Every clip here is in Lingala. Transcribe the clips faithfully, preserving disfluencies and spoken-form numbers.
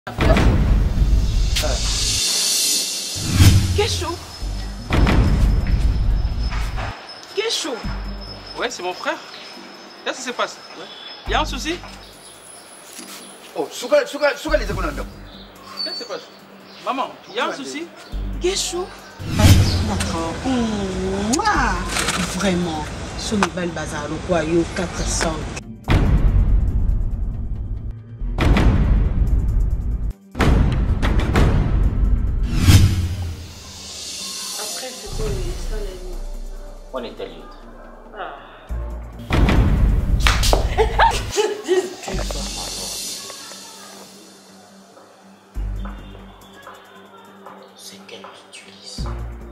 Qu'est chaud? Qu'est chaud? Ouais, c'est mon frère. Qu'est-ce qui se passe? Il y a un souci? Oh, Souka, Souka, Souka les économies. Qu'est-ce qui se passe? Maman, il y a un souci? Qu'est chaud? D'accord. Mouah. Vraiment. Sur le bal bazar, le quoi, yo quatre cents. Après, c'est quoi les salades? On est allé. Ah. C'est qu'elle utilise.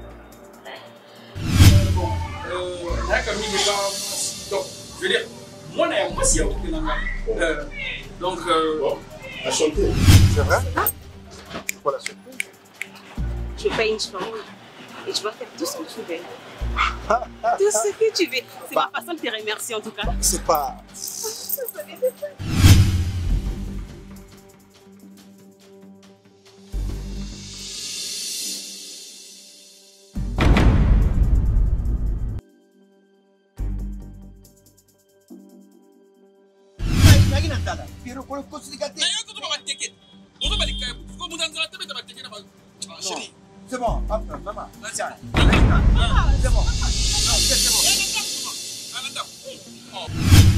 Bon, euh, là, comme il est là, donc, je veux dire, moi, moi, si, euh, donc, euh, Bon, la chanter. C'est vrai? C'est quoi la chanter? Tu payes une chambre et tu vas faire tout ce que tu veux. Tout ce que tu veux. C'est ma façon de te remercier en tout cas. C'est pas. Piero, ¿cuál es el costo de gâteau? Chérie, c'est bon, hop, maman. C'est bon. Non, c'est bon.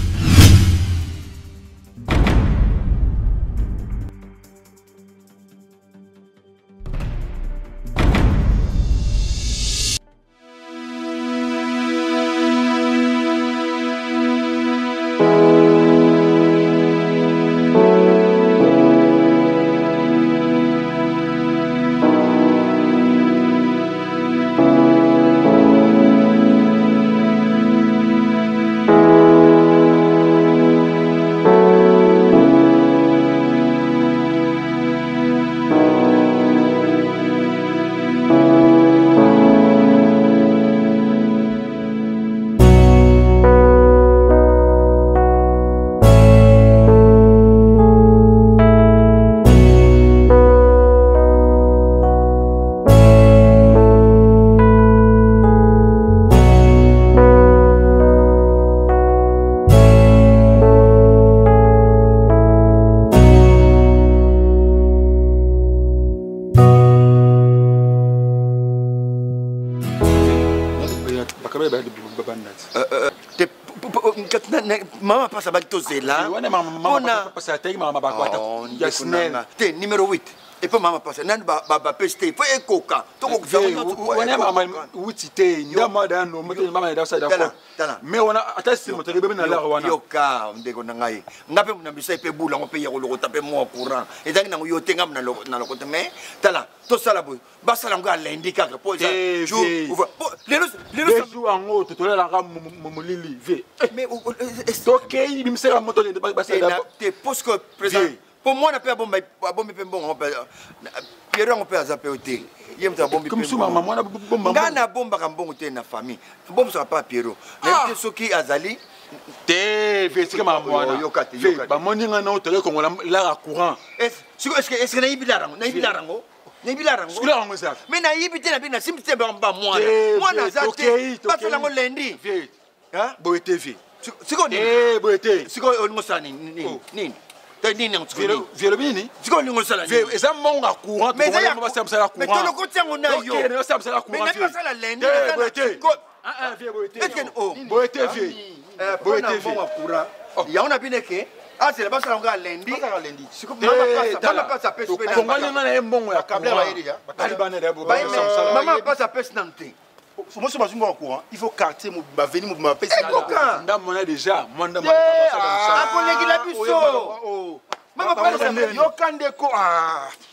Maman passe à Bactosé là. maman, passe à taille, maman, Oh, t'es numéro huit. Et puis maman passe. Nan ba ba peste. Faut écoca. Tout on est maman outité. Ndama dano, maman da sa da ko. Mais on a attesté mon télé na la wana. Yoka, ndeko na ngai. Ngape mna bisa pe bula ngo pe ya ko taper mo courant. Et donc na yo tenga na lo na lo côté mais tala to sala boy. Ba sala ngo lundi kaka po ça. Jour. Les les les jours en haut to la ram mo lili ve. Mais OK, il me sert à moto de ba ça da. Te poste que président. Pour moi, on a pas bon, bon, bon, Pierre, on peut zapper au thé. Il y a un bon, comme ça, maman, on a bon, bon, on a bon, bon, thé na famille. Bon, ça va pas Pierrot. Même ceux qui azali. Te, fais ce que maman. Yokate, yokate. Bah, mon ning na hôtel comme la la courant. Est-ce que est-ce que na ibilarango, na ibilarango, na ibilarango. Ce que là on ça. Mais na ibité na bina simte ba moi. Moi na zate. Pas ça lango lundi. Hein? Boete vie. C'est quoi? Eh, boete. C'est quoi on ça ni ni. Nini vielo vielo bini siko lingo sala ni eza monga courant mais ça va ça la courant mais tout le côté on a yo OK ça ça la courant mais n'est pas ça la lundi boete ah ah vie boete est-ce que oh boete vie boete vie courant il y a on a bien que ah c'est là bas ça on a lundi ça lundi siko maman passe maman passe à pèse pe na ngani ngana e mbongo ya câble ba iri ya balibane de bo maman passe à pèse nanté moi je suis au courant il faut quartier ma venir ma pèse na on a déjà manda ma ah collègue la biso maman passe yo kande ko ah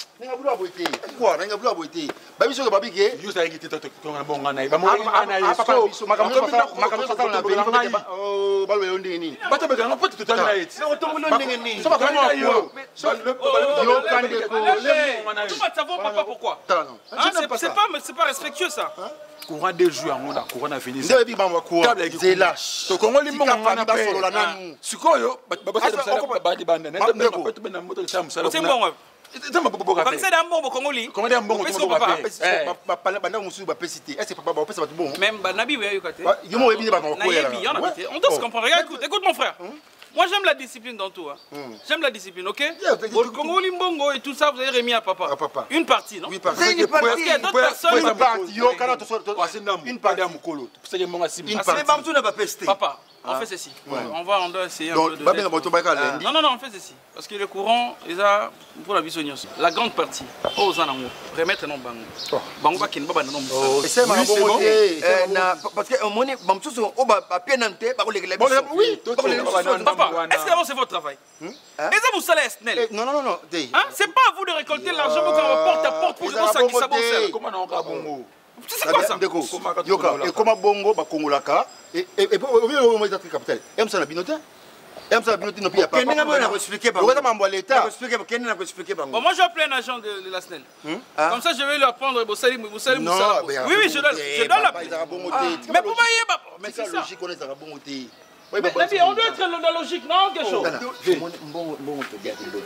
Nenga bulu aboité. Quoi, nenga bulu aboité. Ba biso ba bige. Yo sa ngiti to to ngabonga na. Ba mo na na papa biso makambo pasa makambo pasa na beli ngai. Oh, ba lo ndenge nini. Ba tabe ngana poto to na yeti. So to mulo ndenge nini. So ba kama yo. So yo kande ko. Tu vas savoir papa pourquoi? Hein, c'est pas c'est pas respectueux ça. Courant des jours on a courant na fini. Nde bi ba mo ko. Zela. To kongo limbo ngana ba solo la nanu. Sikoyo ba ba sa ba di banda. Na tabe ko to na moto cha musala. C'est bon. Comme ça dans bon Congolais. Comment dire bon papa. Ba pala banda musu ba pesité. Est-ce que papa ba pesa ba bon? Même Nabi oui côté. Yo mo ebi ba ko ya. On doit se comprendre. Regarde écoute, écoute mon frère. Moi j'aime la discipline dans tout. Hein. J'aime la discipline, ok? Le Congo Limbongo et tout ça, vous avez remis à papa. À papa. Une partie, non? Oui, partie. C'est une partie. Parce qu'il y a d'autres personnes. Une partie. Yo, quand on te une partie à Mukolo. C'est que mon assis. Une partie. Mais n'a pas pesté. Papa, on fait ceci. On va, on doit essayer un peu de. Non, non, non, on fait ceci. Parce que le courant, ils a pour la vision. La grande partie. Oh, ça n'a pas. Remettre non bango. Bango va qu'il ne va pas non. C'est ma bon. Parce que mon bon tout au papier nantais par les les. Oui. Papa, est-ce que c'est votre travail? Et ça vous salez Snell? Non, non, non. C'est pas à vous de récolter l'argent pour qu'on porte à porte pour que ça qui s'abonne. Comment on va bongo? C'est quoi ça? Yoka, et comment bongo ba kongolaka et et et au milieu au milieu de capital. Aime ça la binote? Aime ça la binote non pia pas. Qu'est-ce que vous expliquer ba? Vous m'envoie l'état. Expliquer qu'est-ce que vous expliquer ba? Bon, moi je vais appeler un agent de la Snell. Comme ça je vais lui apprendre Boussali Boussali Moussa. Oui oui, je dois je dois l'appeler. Mais pour moi il est mais c'est ça. Logique on est ça bongo té. Mais on doit être dans la logique, non? Quelque chose. Bon, bon, te dire que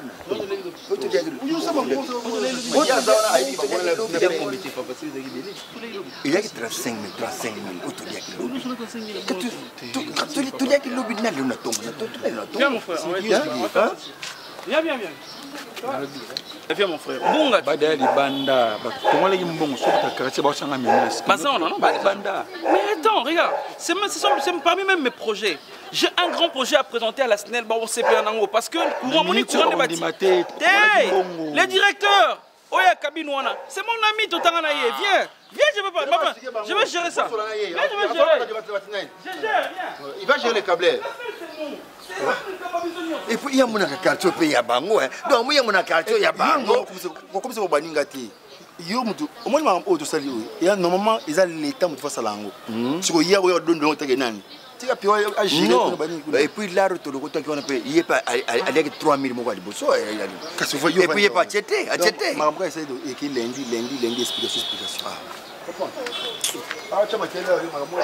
il y a trente-cinq mille, trente-cinq mille, où tu dis que tu dis que l'objet n'a pas tombé. Viens mon frère, viens, viens, viens. Viens mon frère. Bonga. Bada li banda. Comment les mbongo sont ta quartier ba sanga menace. Bah ça non non banda. Mais attends, regarde, c'est c'est parmi même mes projets. J'ai un grand projet à présenter à la Snell bon C P Nango parce que courant mon courant de bâtiment. Les directeurs. Oya Kabinouana, c'est mon ami Totangana yé. Viens. Viens, je vais pas. Je vais gérer ça. Viens, je vais gérer. Je gère, viens. Il va gérer les câbles. Et puis il y a mon quartier pays à Bango hein. Donc il y a mon quartier à Bango. Comme ça au Baningati. Yo mutu au moins ma auto sali il y a normalement ils a l'état mutu face à lango. Siko ya oyo dondo teke nani. Tu as pu agir pour Baningati. Et puis là retour le côté qu'on appelle il est pas avec trois mille mois de bosso et puis il est pas acheté, acheté. Ma moi essayer de écrire lundi lundi lundi explication explication. Ah. Ah tu m'as télé ma moi.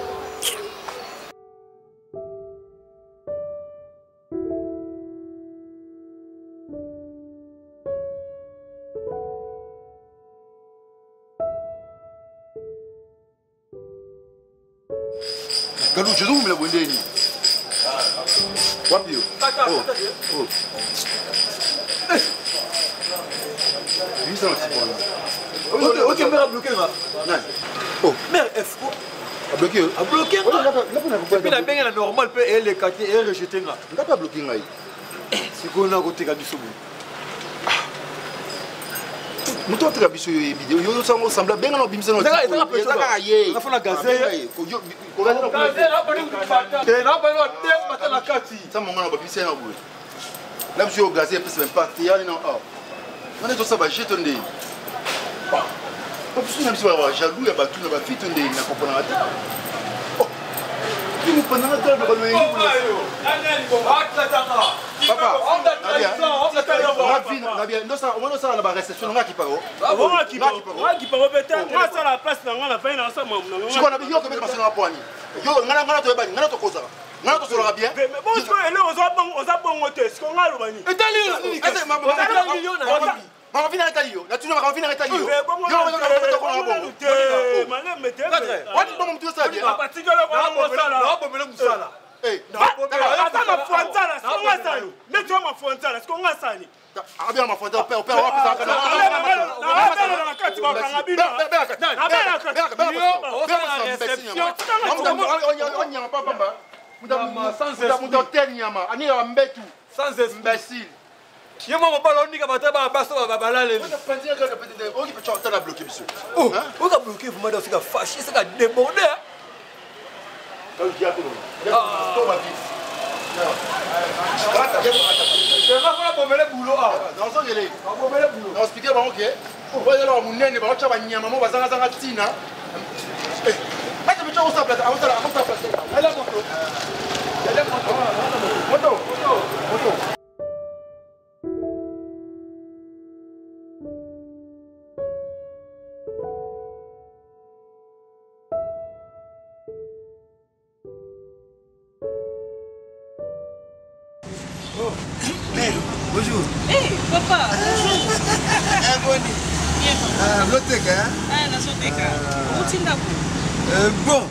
Kalau je dois me la bonner ni. Wapi yo? Oh. Oh. Lui ça un petit peu là. OK, OK, mère a bloqué là. Non. Oh, mère F a bloqué. A bloqué. Et puis la benga la normale peut elle écarter et rejeter là. On n'a pas bloqué là. C'est qu'on a côté kabiso. Muto atra biso vidéo yo ça ressemble bien non bimse non. Ça ça peut ça yé. Ça fait la gazelle. Ko yo ko gazelle non. Gazelle là pas nous pas. T'es là pas nous tête matin la kati. Ça mon na bimse na boule. Là biso yo gazelle peut se même partir ya non ah. On est tout ça va jeter ndé. Pas biso na biso va jaloux ya batu na ba fit ndé na comprendre ata. Oh. Qui nous pendant la table de loyer. Papa, on a on a Nabi, Nabi, non ça, on a ça la réception, on a qui parle. On a qui parle, on a qui parle peut-être. Moi ça la place là, on a fait dans ça moi. Tu connais bien que mettre na poani. Yo, ngana ngana to bani, ngana to koza. Ngana to solo bien. Mais bon, je vais là, on a bon, on a bon hôtel, ce qu'on a le bani. Et tali, est-ce ma maman ma vie na tali yo. Na tu na ma vie na tali yo. Yo, on a to ko bon. Malem mettez. What bon tu ça bien. À partir de là, on va ça là. Non, bon me ça. Eh, attends ma frontale, est-ce qu'on a ça? Mais toi ma frontale, est-ce qu'on a ça? Ah bien ma frontale, père, père, on va faire ça. Sans imbécile. Je m'en pas l'unique à battre à basso à babalale. On a bloqué monsieur. Oh, on a bloqué vous m'avez aussi fâché, ça a débordé. Bonjour. Hey, papa, bonjour. Eh, Bonnie. Bien, papa. Ah, Loteka, hein? Ah, la Soteka. Où tu es? Euh, bon.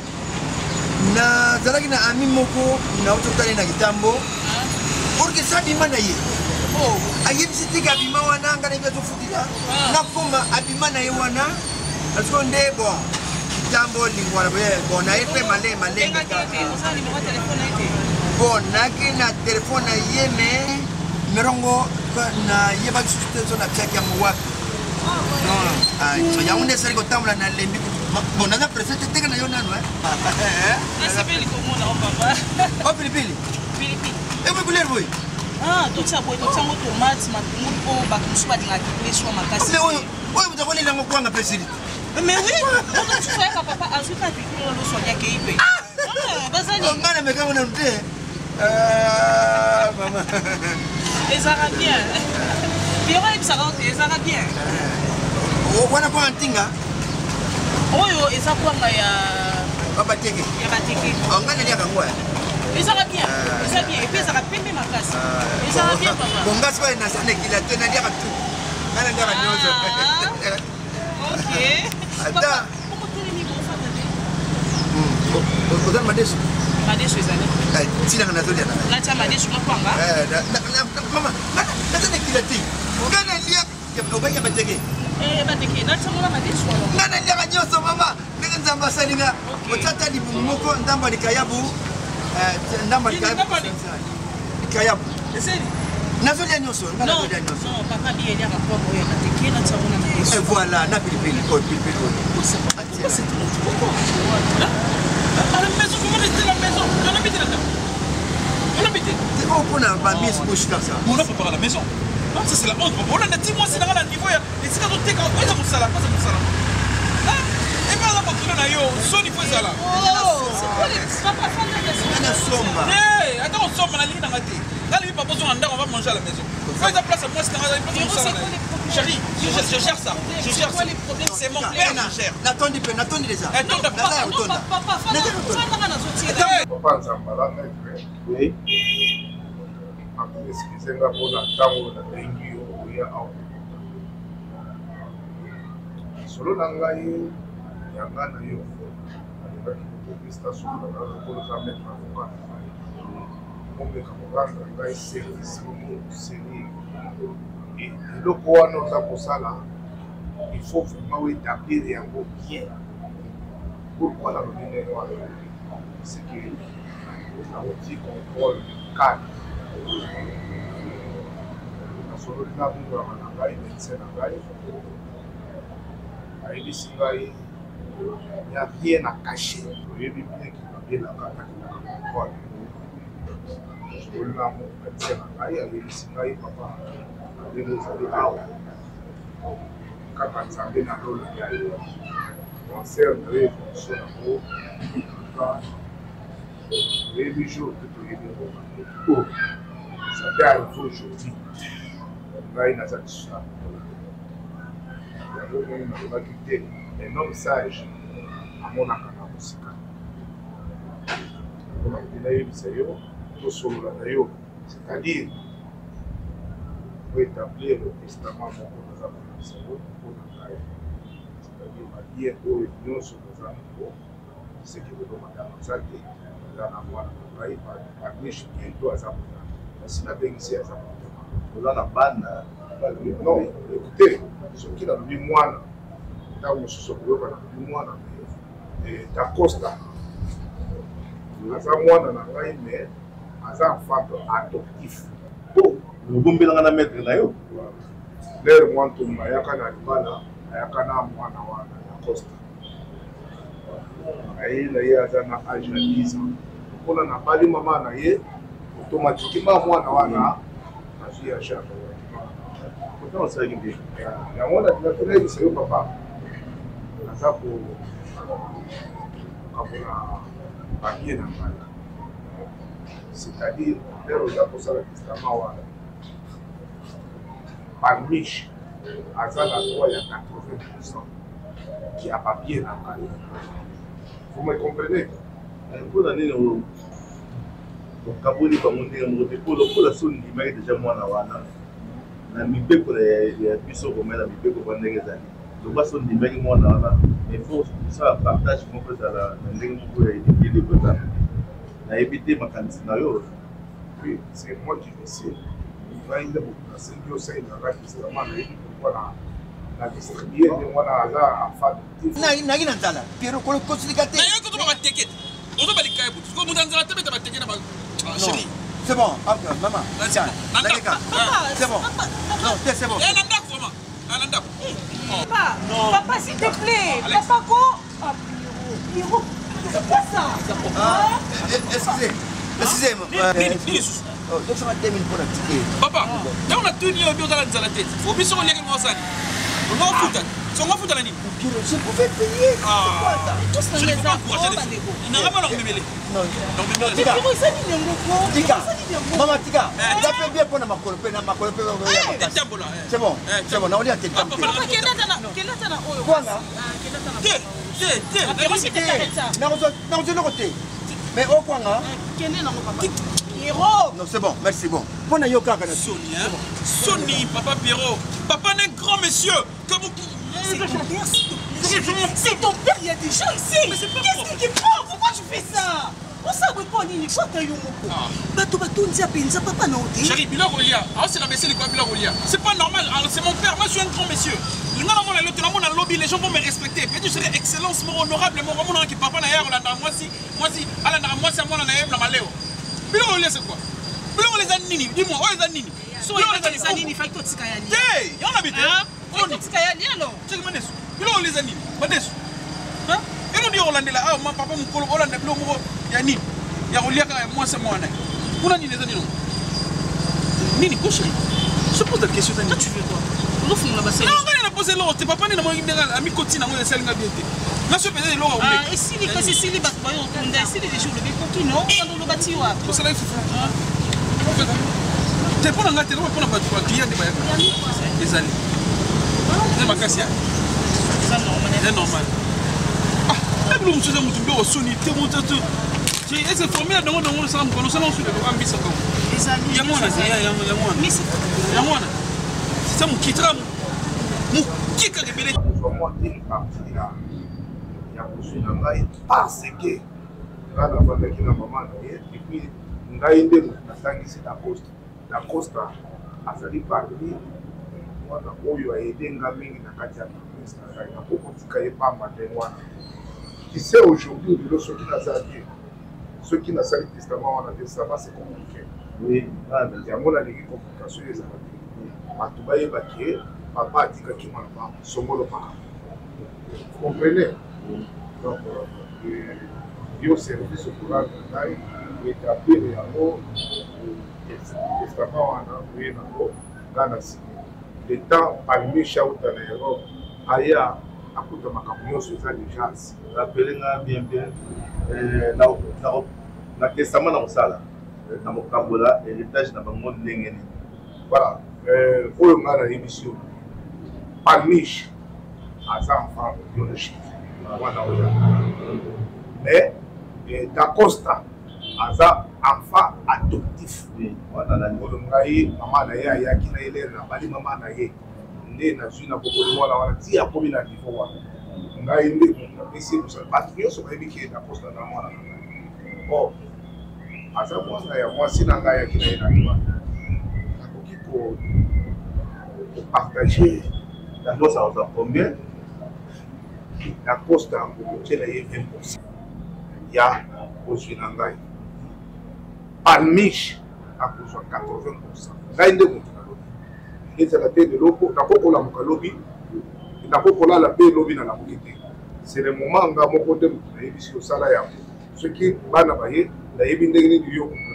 Na zalaki na ami moko na otokali na kitambo. Porque sabi mana ye. Oh, ayebisi tika abima wana ngana ibezo futila. Na koma abima na ye wana. Asko nde bon. Kitambo lingwana be bon na epe male male. Nga kete, osa ni mo telefone ite. Bon, naki na telefone ye me merongo na yeba kisute na chaki ya muwapi. Non, ah, so ya unde sari ko tamla na lembi. Bon, na presente teka na yo nanu eh. Na sipeli ko mona o papa. Oh, pilipili. Pilipili. E mo couleur boy. Ah, tout ça boy, tout ça mo tomate, matungulu po ba kusuba dinga kipeswa makasi. Mais oyo, oyo mutakoni lango kwanga pesili. Mais oui, on tu sois papa, azuka pilipili lo so ya keipe. Ah, bazali. Ngana meka mona mte. Ah, maman. Les Arabiens. Biora ibsarante, les Arabiens. Wana kwa ntinga. Oyo eza kwanga ya baba teke. Ya bateke. Ngana lia kangwa. Les Arabiens. Les Arabiens et puis ça rapide makasi. Les Arabiens papa. Bonga swa na sana kila tena lia katu. Ngana lia kanyozo. OK. Ata. Pourquoi tu es mis bon ça tete? Hmm. Odan madesu. Madesu ezali. Eh, sina ngana zolia na. La chama madesu na kwanga. Eh, mama, na sana kila ti. Ngana lia obanya bateke. Eh, bateke na chama madesu. Ngana lia kanyozo mama. Nanga nzamba salinga. Otata di moko ndamba likayabu. Eh, ndamba likayabu. Likayabu. Eseni. Nazolia nyoso, ngana Non, zolia nyoso. non, papa bien il y a pas moyen bateke na chama madesu. Et voilà, na pilipili, oh pilipili. C'est pourquoi? À la maison, comment rester à la maison? On habite là-dedans. On habite. C'est bon pour la bambine, c'est bouche comme ça. On a préparé à la maison. Non, ça c'est la honte. On a dit moi c'est dans le niveau. Et c'est quand on t'es quand on est dans le salon, pas dans le salon. Et pas là pour tout le naïo, son il faut ça là. Oh, c'est quoi les papa fan de On a somba. Eh, attends, on sort dans la ligne dans la tête. Là, il n'y a pas besoin d'en on va manger à la maison. Fais ta place à moi, c'est dans la maison. Chérie, je gère ça. Je gère ça. C'est mon père qui gère. N'attendez pas, n'attendez déjà. Attends, papa, papa, papa nzambala maître. Oui. Excusez-moi pour la temps na bengi yo ya au. Solo nangai yanga na yo. Avec une station na pour le mettre en place. On peut comprendre ngai service série. Et le quoi nous ça pour ça là. Il faut vraiment établir un beau bien. Pourquoi la revenir c'est que la routine contrôle le cadre. La solution pour la nagaï, médecin nagaï, il n'y a rien à cacher. Il y a bien qui va bien la contrôle. La solution pour la médecin nagaï, il y a papa, il y a des amis. Quand on s'en vient dans l'eau, on sert de réflexion pour les huit jours que tu es venu. Ça peut arriver aujourd'hui. On a une attaque. On va quitter un homme sage à mon accord. On a dit c'est-à-dire pour établir le testament pour nous avons le cerveau pour nous arriver. C'est-à-dire ma vie pour l'union sur nos amis. C'est que nous avons ça dans la voie de travail par niche bientôt à Zamunda. Si la banque ici à Zamunda. Nous avons la banne. Non, écoutez, ce qui a le moine, là où je suis le moine, et d'Acosta. Aza moine na ngai mais aza enfant adoptif. Le bon bilan à mettre là. L'air moi tout ma yaka na libala ayaka na mwana wana ya Costa. Ayi na ye aza na âge na dix ans. Mpona na bali mama na ye automatiquement mwana wana azwi ya charge pourtant osalaki mpe yango natunayebisa yo papa naza kokamona papier na ngai c'est-à-dire lero oza kosala testament wana Palmiche aza na droit ya quatre-vingts pour cent qui a papier na ngai. Vous me comprenez? Mpona nini okaboli bango ndenge moko te mpola so ndimaki deja mwana wana na mibeko ya biso komela mibeko kwa ndenge ezali lokwa so ndimaki mwana wana il faut osala partage moko ezala na ndenge moko ya idéele kozala nayebi te makanisi na yo. Oui, c'est moi qui décide. Nainde bokasengi osali na ngai testament nayebi pourquoi na distribuer nde mwana aza enfant naki na nzala piero kosilika te c'est bon, maman. C'est bon. Non, c'est bon. Papa, papa, s'il te plaît. Papa, quoi? Ah, Pierrot, c'est quoi ça? Excusez, excusez-moi. Oh, donc ça va deux minutes pour la ticket. Papa, là on a tenu au bureau dans la tête. Faut bien se relier avec moi ça. On va foutre. Si on va foutre la nuit. Je pouvais payer. C'est quoi ça? Je ne peux pas encourager les filles. Il n'a pas l'emmêlé. Non, non, Tika. Tika. Maman Tika. Tu as bien pour ma colopée, ma colopée. C'est bon. C'est bon. On est à tes temps. Papa, quel est ton nom? Quoi là? Tiens, tiens, tiens. Non, non, je le côté. Mais au point là. Quel est ton nom, papa? Pierrot. Non, c'est bon. Merci bon. Bon, on a Sony, hein? Sony, papa Pierrot. Papa n'est grand monsieur. Comme vous. C'est ton père, il y a des gens ici. Qu'est-ce qui prend? Pourquoi tu fais ça? On sait pas ni quoi t'as eu mon bateau bateau on dit papa non. Chérie, Bilal Rolia. Ah, c'est la messieurs quoi Bilal Rolia. C'est pas normal. C'est mon père. Moi, je suis un grand monsieur. Le lobby, les gens vont me respecter. Puis tu serais excellence, mon honorable, mon roman qui papa n'a rien. Moi si, moi si, à la moi c'est moi n'a rien la maléo. Bilal Rolia c'est quoi? Bilal les anini. Dis-moi, où les anini? Bilal les anini, fait tout ce qu'il y a. Hey, y en a bité. On dit ce qu'il y a alors. Tu me dis. Bilal les anini. Madesu. Hein? Et nous dit Hollande là, ah, mon papa mon colo Hollande Bilal mo ya nini? Ya Rolia moi c'est moi n'a. Pour nini les anini? Nini couche. Je pose la question. Toi tu fais quoi? Non, on a posé l'autre. Papa n'est pas ami continue à celle là bien. Là je faisais l'autre. Ah, ici les cas ici les bateaux on a ici les jours le pour qui non dans le bâtiment. Pour cela il faut faire. Tu pas dans la télé pour la bateau client de bail. Les années. C'est ma casse. C'est normal. C'est normal. Ah, et nous sommes tous au Sony, tout le monde tout. Tu es formé dans dans le salon, nous sommes sur le ambi ça comme. Les amis. Il y a moi là, il y a il y a moi. Mais c'est il y a moi là. C'est mon qui trame. Mon qui a révélé. Moi une partie là. Il y a besoin de ngai parce que là la famille qui na maman et puis ngai nde natangisi na costa. Na costa azali parmi wana oyo ayedenga mingi na kati ya business na ngai na kokotika ye pamba te wana. Tu sais aujourd'hui le ceux qui n'a pas ceux qui n'a pas le testament on a testament c'est compliqué. Oui, il y a mon avis complication les bato bayebaki papa atikaki mwana ba songolo paka. Vous comprenez? Donc yo service pour ngai établir yango testament wana oye nango ngana si le temps parmi shauta na Europe aya akuta makambo nyonso eza déjà rappele nga bien bien na testament na kosala na mokambola héritage na bango ndenge nini. Voilà. Oyo nga na émission Palmiche aza enfant biologique wana oyo mais Da Costa aza enfant adoptif wana na oyo ngai mama na ye ayaki na ele na bali mama na ye nde nazwi na kokolo mwana wana ti akomi na niveau wana ngai nde napesi mosala bato nyonso bayebi ke Da Costa na mwana na ngai bon aza mwana ya mwasi na ngai ayaki na ye na ye wana nakoki ko partager la noce à combien? La Costa, c'est vingt pour cent. Il y a aussi un gars. Palmiche, à quatre-vingts pour cent. Là, il y a et c'est la tête de l'eau, n'a pas pour la lobby, n'a pas pour la paix lobby dans la mobilité. C'est le moment où mon côté, ici au salaire. Ce qui va n'abayer, la ébindégré du yo pour protéger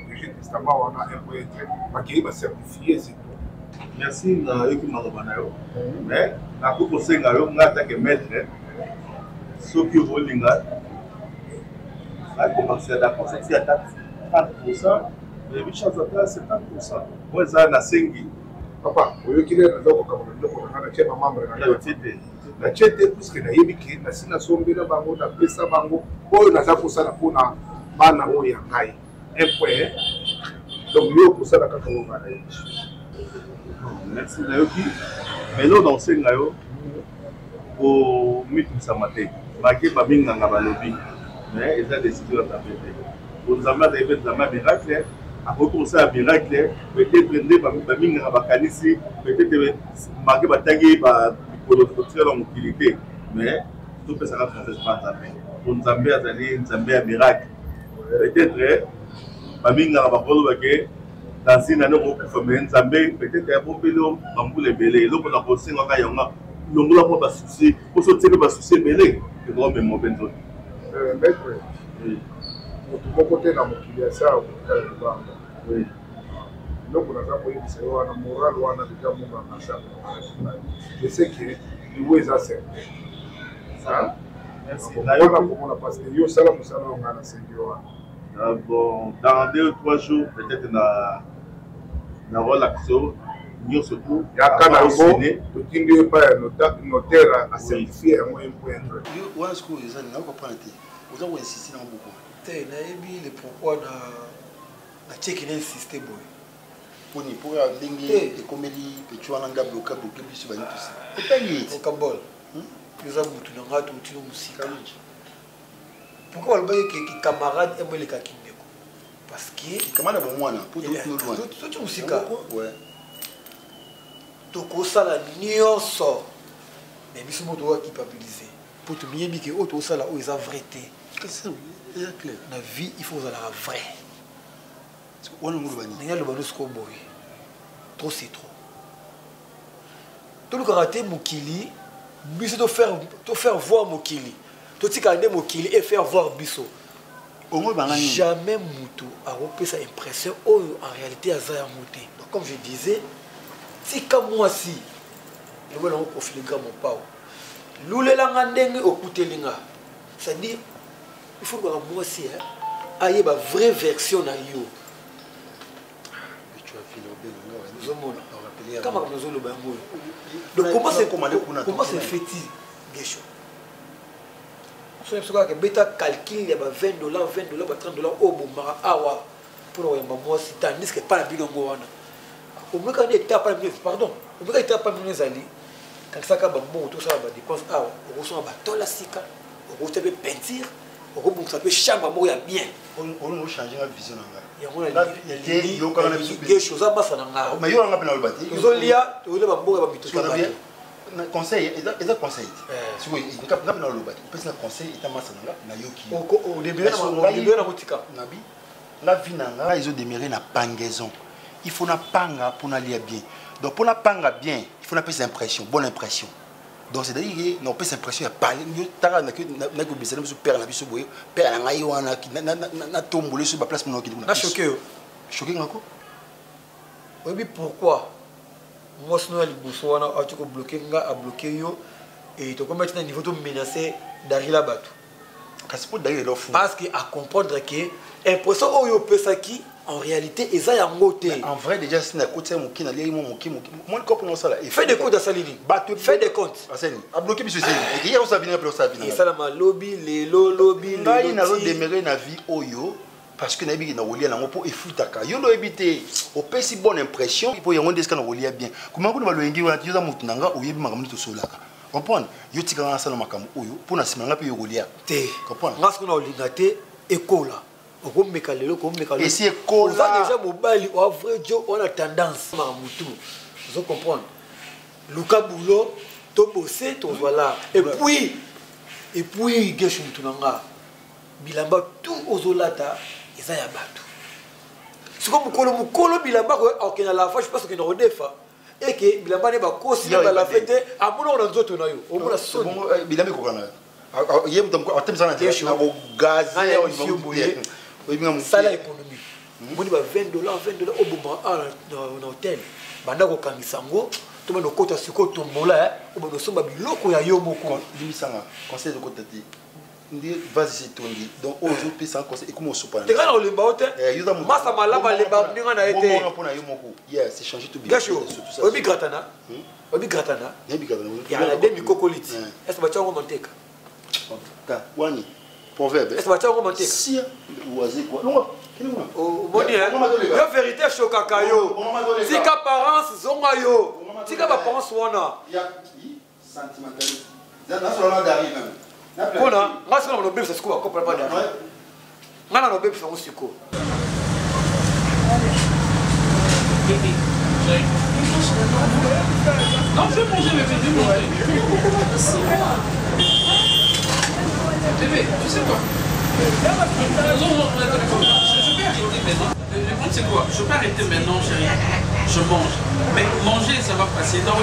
testament wana impointre bakei bacertifie c'est tout. Merci na yoki malobana yo. Mais nakoki kosenga yo nga atake maître soki olinga akomansa d'accord c'est à trente pour cent mais bichance ata cinquante pour cent. Moi ça na sengi papa oyoki lelo nazokokamona ndeko na tie bamambre na yo tete na tie te puisque nayebi ke nasi nasombela bango napesa bango oyo naza kosala mpona bana oyo ya ngai un point donc yo kosala kaka oyo bana ye. Merci nayoki melo na osenga yo komitumisa te bake babinganga balobi mais eza décision ya nzambe te nzambe azayebi nzambe ya miracle akoki kosala miracle peut-être nde baminganga bakanisi peut-être make batangi mikolo kotikala mokili te mais topesaka française pa nzambe po nzambe azali nzambe ya miracle peut-être baminganga bakolobake dansina ne kokufa me nzambe peut-être ya bombelo bambula ebele eloko na kosengaka yango longola mwa basusi poso tieke basusi ebele ekomema mpenza maître moto moko te na mokili asa akokala libanga eloko naza koyebisa yo wana moral wana deja monganga sa je sais que liwo eza certain wana komona parce que yo osala mosala oyo ngai nasengi yo wana. Bon, dans deux ou trois jours peut-être na na relaxo nyonso tu yaka na yango totindi yo epai ya notaire acertifie yango impointre wana sikoyo eza ninga comprendre te oza koinsiste nango beaucoup te nayebi le pourquoi na natieki na insiste boye poni mpo ya ndenge ekomeli peti wana nga bloka bloke biso bani tosi etangi okambol eza mutu na nga toutino mosika pourquoi balobaki ke camarade emolekaki ndeko parce que camarade bon mwana po toti mosika tokosala nyonso mais biso mo tokoki papilize po tomiyebi ke oyo tokosala oyo eza vrai te na vie il faut ozalaka vrai ndenge aloba no siko boye trop c'est trop tolukaka te mokili biso tofaire voir mokili totika nde mokili et faire voir biso jamais mutu akopesa impression oyo en réalité aza yango te. Donc comme je disais tika mwasi lobo nango profilinga mopao lulelanga ndenge okutelinga c'est-à-dire il faut kaka mwasi ayeba vraie version na yo ozomona kama kama ozoloba yango donc comment se fait-il gesho so que beta calcul ya ba vingt dollars vingt dollars ba trente dollars au bomba awa pour yamba mwasi tandis que pas la bilongo wana omeka ni étape pas minute pardon omeka étape pas minute zali quand ça ka ba bon tout ça ba dépense awa okoso ba tola sika okoso be peinture okobo ça peut chambre mo ya bien on on changer la vision nga ya ngona ni yo kana biso quelque chose abasa na nga mais yo nga pe na lobati zo lia to le ba mboka ba mituka ba na conseil eza conseil si oui nga nga na lobati pesa na conseil eta masa nga na yoki au début na début na kotika nabi la vie na nga ils ont démarré na pangaison il faut na panga pour na lia bien donc pour na panga bien il faut na pesa impression bonne impression donc c'est à dire que non pesa impression ya parler yo tara na que na ko bisana biso père na biso boye père na ngai wana na na tombole sur ba place mon okidi na choqué choqué ngako oui pourquoi moi sinon ali boso wana a tu ko bloquer nga a bloquer yo et to commettre un niveau to menacer d'arriver là-bas parce que d'ailleurs leur fou parce que à comprendre que impression oyo pesa qui en réalité eza yango te en vrai déjà c'est na côté mon qui na lié mon qui mon moi le comprendre ça là fait des comptes à salini fait des comptes asani a bloquer biso c'est et hier on ça venir pour ça venir et ça la lobby les lobby ngai na lo demeurer na vie oyo parce que na bi na wolia nango po efutaka yo lo ebité au pesi bonne impression po yango deska na wolia bien comment ko na loyengi wana yo za mutu nanga oyebi makambo to solaka comprendre yo tika na sala makambo oyo po na simanga pe yo wolia te comprendre parce que na olinga te ekola okomeka lelo komeka lelo et si ekola ça déjà mobali o vrai Dieu on a tendance ma mutu vous comprendre luka boulot to bosser to voilà et puis et puis geshu mutu nanga bilamba tout ozolata eza ya bato siko mukolo mukolo bilamba ko okena la fois je pense que na redefa et que bilamba ne ba kosi na la fête amona na nzoto na yo omona so bilamba ko kana yem tam ko atem sana te na bo gaz oui bien sala économie moni ba vingt dollars vingt dollars au bomba dans hôtel banda ko kangisango to bano kota siko tombola au bano somba biloko ya yo moko limisanga conseil de kotati ndi vas-y tondi donc aujourd'hui ça conseil et comment sopa te kana olemba ote masa malaba lemba ndinga na ete bon pour na yo moko yeah c'est changer tout bien gasho obi gratana obi gratana obi gratana ya la demi kokoliti est-ce que tu as remonté ta wani proverbe est-ce que tu as remonté si oazi quoi non oh boni hein la vérité chokaka yo tika parents zonga yo tika ba parents wana ya sentimentaliste na solo na dari même Kona, nga siko na bébé ça siko ko pas da. Nga na bébé ça siko. Bébé. Non, je vais manger le bébé. Bébé, tu sais quoi? Je vais arrêter maintenant. Le problème c'est quoi? Je peux arrêter maintenant, chérie. Je mange. Mais manger, ça va passer. Mais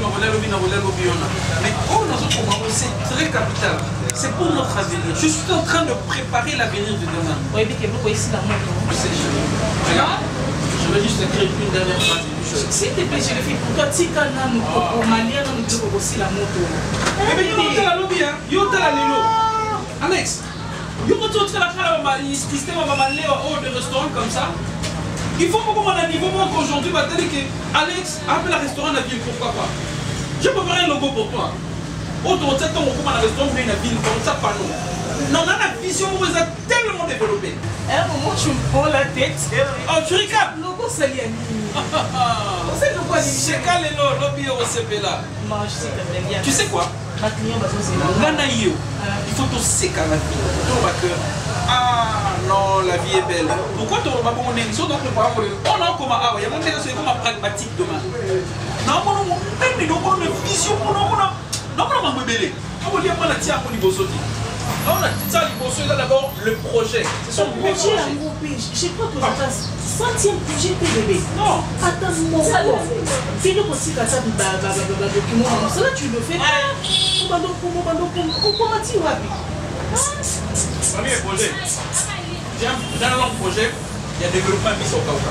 oh, c'est très capital. C'est pour notre avenir. Je suis en train de préparer l'avenir de demain. Oui, mais vous ici la moto. Je sais, je regarde. Je vais juste écrire une dernière phrase. S'il te plaît, je le fais pour toi. Tika nam au Malien, nous devons aussi la moto. Mais il y a la lobby, hein. Il y a la lilo. Alex, il y a un système de restaurant comme ça. Il faut que mon niveau qu'aujourd'hui, Alex appelle le restaurant de la ville, pourquoi pas? Je peux faire un logo pour toi. Autour de cette tombe, comment un restaurant de la ville, comme ça, pas nous. Non, on a la vision, vous êtes tellement développé. À un moment, tu me prends la tête. Oh, tu ricanes. Le logo, c'est lié. C'est le logo. C'est quand le lobby au C P là. Non, je sais que bien. Tu sais quoi? Il faut tout séquer la vie. Ah non, la vie est belle. Pourquoi tu vas on est sur notre parole? On a comme ah, il y a mon c'est comme un pragmatique demain. Non, on a même on a une vision, on a on a non on va me mêler. On va dire moi la tiens au niveau sauté. On a ça niveau sauté d'abord le projet. C'est son projet. Je crois que c'est centième projet bébé. Non. Attends mon gars. C'est le possible à ça document. Cela tu le fais. On va donc on va donc comment tu vas premier projet. Dans le projet, il y a développement mis au Kauka.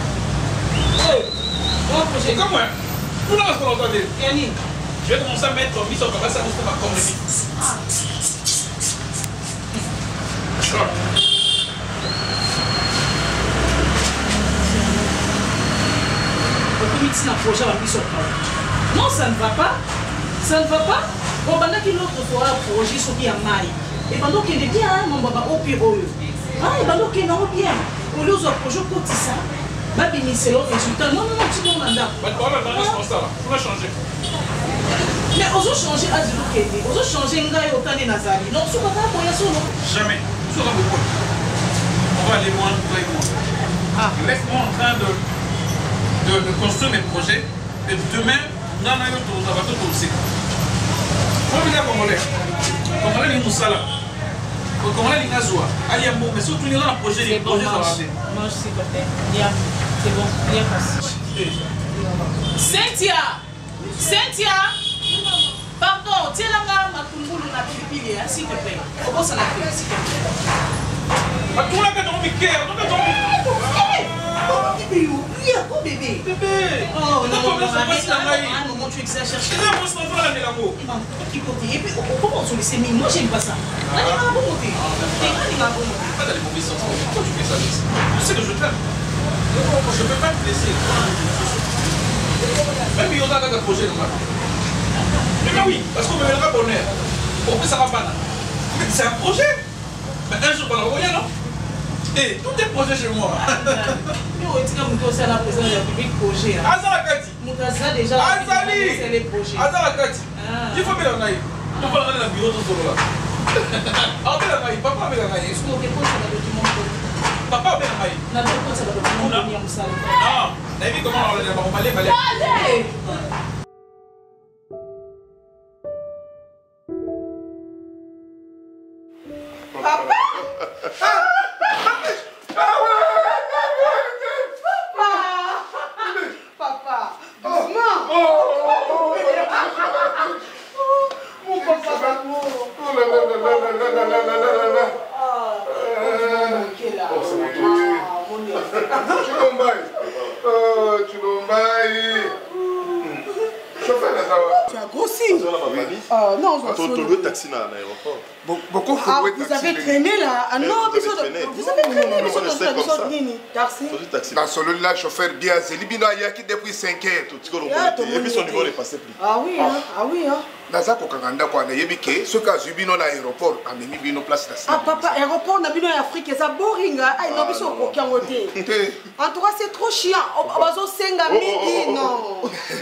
Bon projet. Comme moi, tout le monde va entendre. Je vais commencer à mettre mis au Kauka, ça nous fait comme les vies. D'accord. On peut mettre un projet à mis au Kauka. Non, ça ne va pas. Ça ne va pas. Bon, pendant qu'il autre fois un projet sur qui a maille. Et pendant qu'il est bien, mon baba au pire. Ah, et pendant qu'il est bien. Au lieu de projet côté ça, va bénir le résultat. Non, non, non, tu dois mandat. On va changer. Mais on va changer à zéro kété. On va changer Ngaï au Tane Nazali. Non, ce n'est pas pour y aller. Jamais. On va aller moins, toi et moi. Ah. Laisse-moi en train de, de, de construire mes projets. Et demain, on a un autre bateau aussi. Comment il est congolais? Comment il est Moussala? Comment il est Nazoua? Aliambo, mais surtout il y a un projet. C'est bon, mange. Mange, s'il te plaît. C'est bon, bien passé. Cynthia! Cynthia! Pardon, tiens là, ma tumbulu na pilipili, s'il te plaît. Comment ça l'a fait, s'il te plaît? Tout là, quand on me quitte, tout quand on me quitte. Oh bébé. Bébé. Oh non, un moment tu exagères. Je vais vous montrer la mélango. Et puis comment on se laisse mais moi j'aime pas ça. Allez va bon monter. Allez va bon monter. Pas d'aller mauvais sentiments. Pourquoi tu fais ça? Tu sais que je t'aime. Je ne peux pas te laisser. Même il y aura un projet là. Mais oui, parce qu'on me verra bonheur. Pour que ça va pas là. C'est un projet. Mais un jour on va rien non? Eh, tout est projet chez moi. Nous, on dit que c'est la présidence de la République projet. Azala Kati. Moutaza déjà. Azali. C'est les projets. Azala Kati. Il faut bien la naïe. Tu vas aller dans le bureau de ce là. Ah, bien la naïe. Papa, bien la naïe. Est-ce qu'on peut poser le document? Papa, bien la naïe. On a bien posé le document. Ah, Naïvi, comment on va aller là-bas? On va aller, on va aller. Allez. Papa. grossi. Ah non, on a le taxi dans l'aéroport. Beaucoup ah, vous avez traîné là. Ah non, vous avez traîné. Vous avez traîné, vous avez traîné. Taxi. Dans celui là, chauffeur bien, c'est Libino Ayaki depuis cinq heures. Et puis son numéro est passé plus. Ah oui, hein. Ah oui, hein. Naza kokanganda kwa na yebike ce cas Zubino na aéroport amemi bino place là. Ah papa, aéroport na bino Afrique ça boring ah non biso ko kyangote. En tout cas c'est trop chiant. Bazo senga mingi non.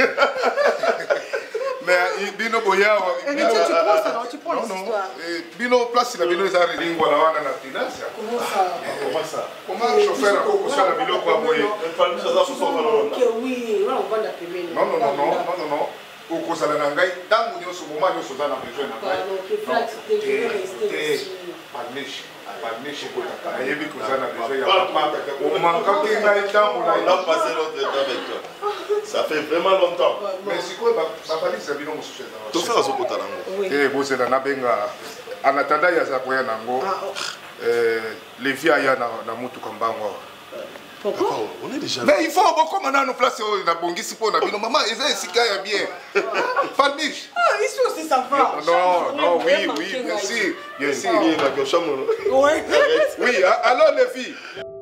Mais bino boya tu prends ça non, tu prends l'histoire. Bino place la bino za lingua la wana na finance. Comment ça? Comment ça? Comment chauffeur ko ça la bino kwa boye. Que oui, là on va la payer. Non non non non non non. Au ça na ngai tangu nyoso moment nyoso za na besoin na ngai. Non, que flat tu devrais rester ici. Paniche, paniche ko ta. Na yebi ko za na besoin ya papa. On manque que ngai tangu na on a passé notre temps avec toi. Ça fait vraiment longtemps. Mais si quoi ba bali ça bino mususu za. To faire zo kota nango. Eh bo c'est na benga en attendant ya za ko ya nango. Euh les vies ya na na mutu kambango. Pourquoi? On est déjà là. Mais il faut beaucoup maintenant nous placer dans Bongisi pour Nabino. Maman, ils ont ici qu'il y a bien. Farmiche. Ah, ici aussi ça va. Non, non, oui, oui, bien sûr. Bien sûr. Oui. Oui, alors les filles.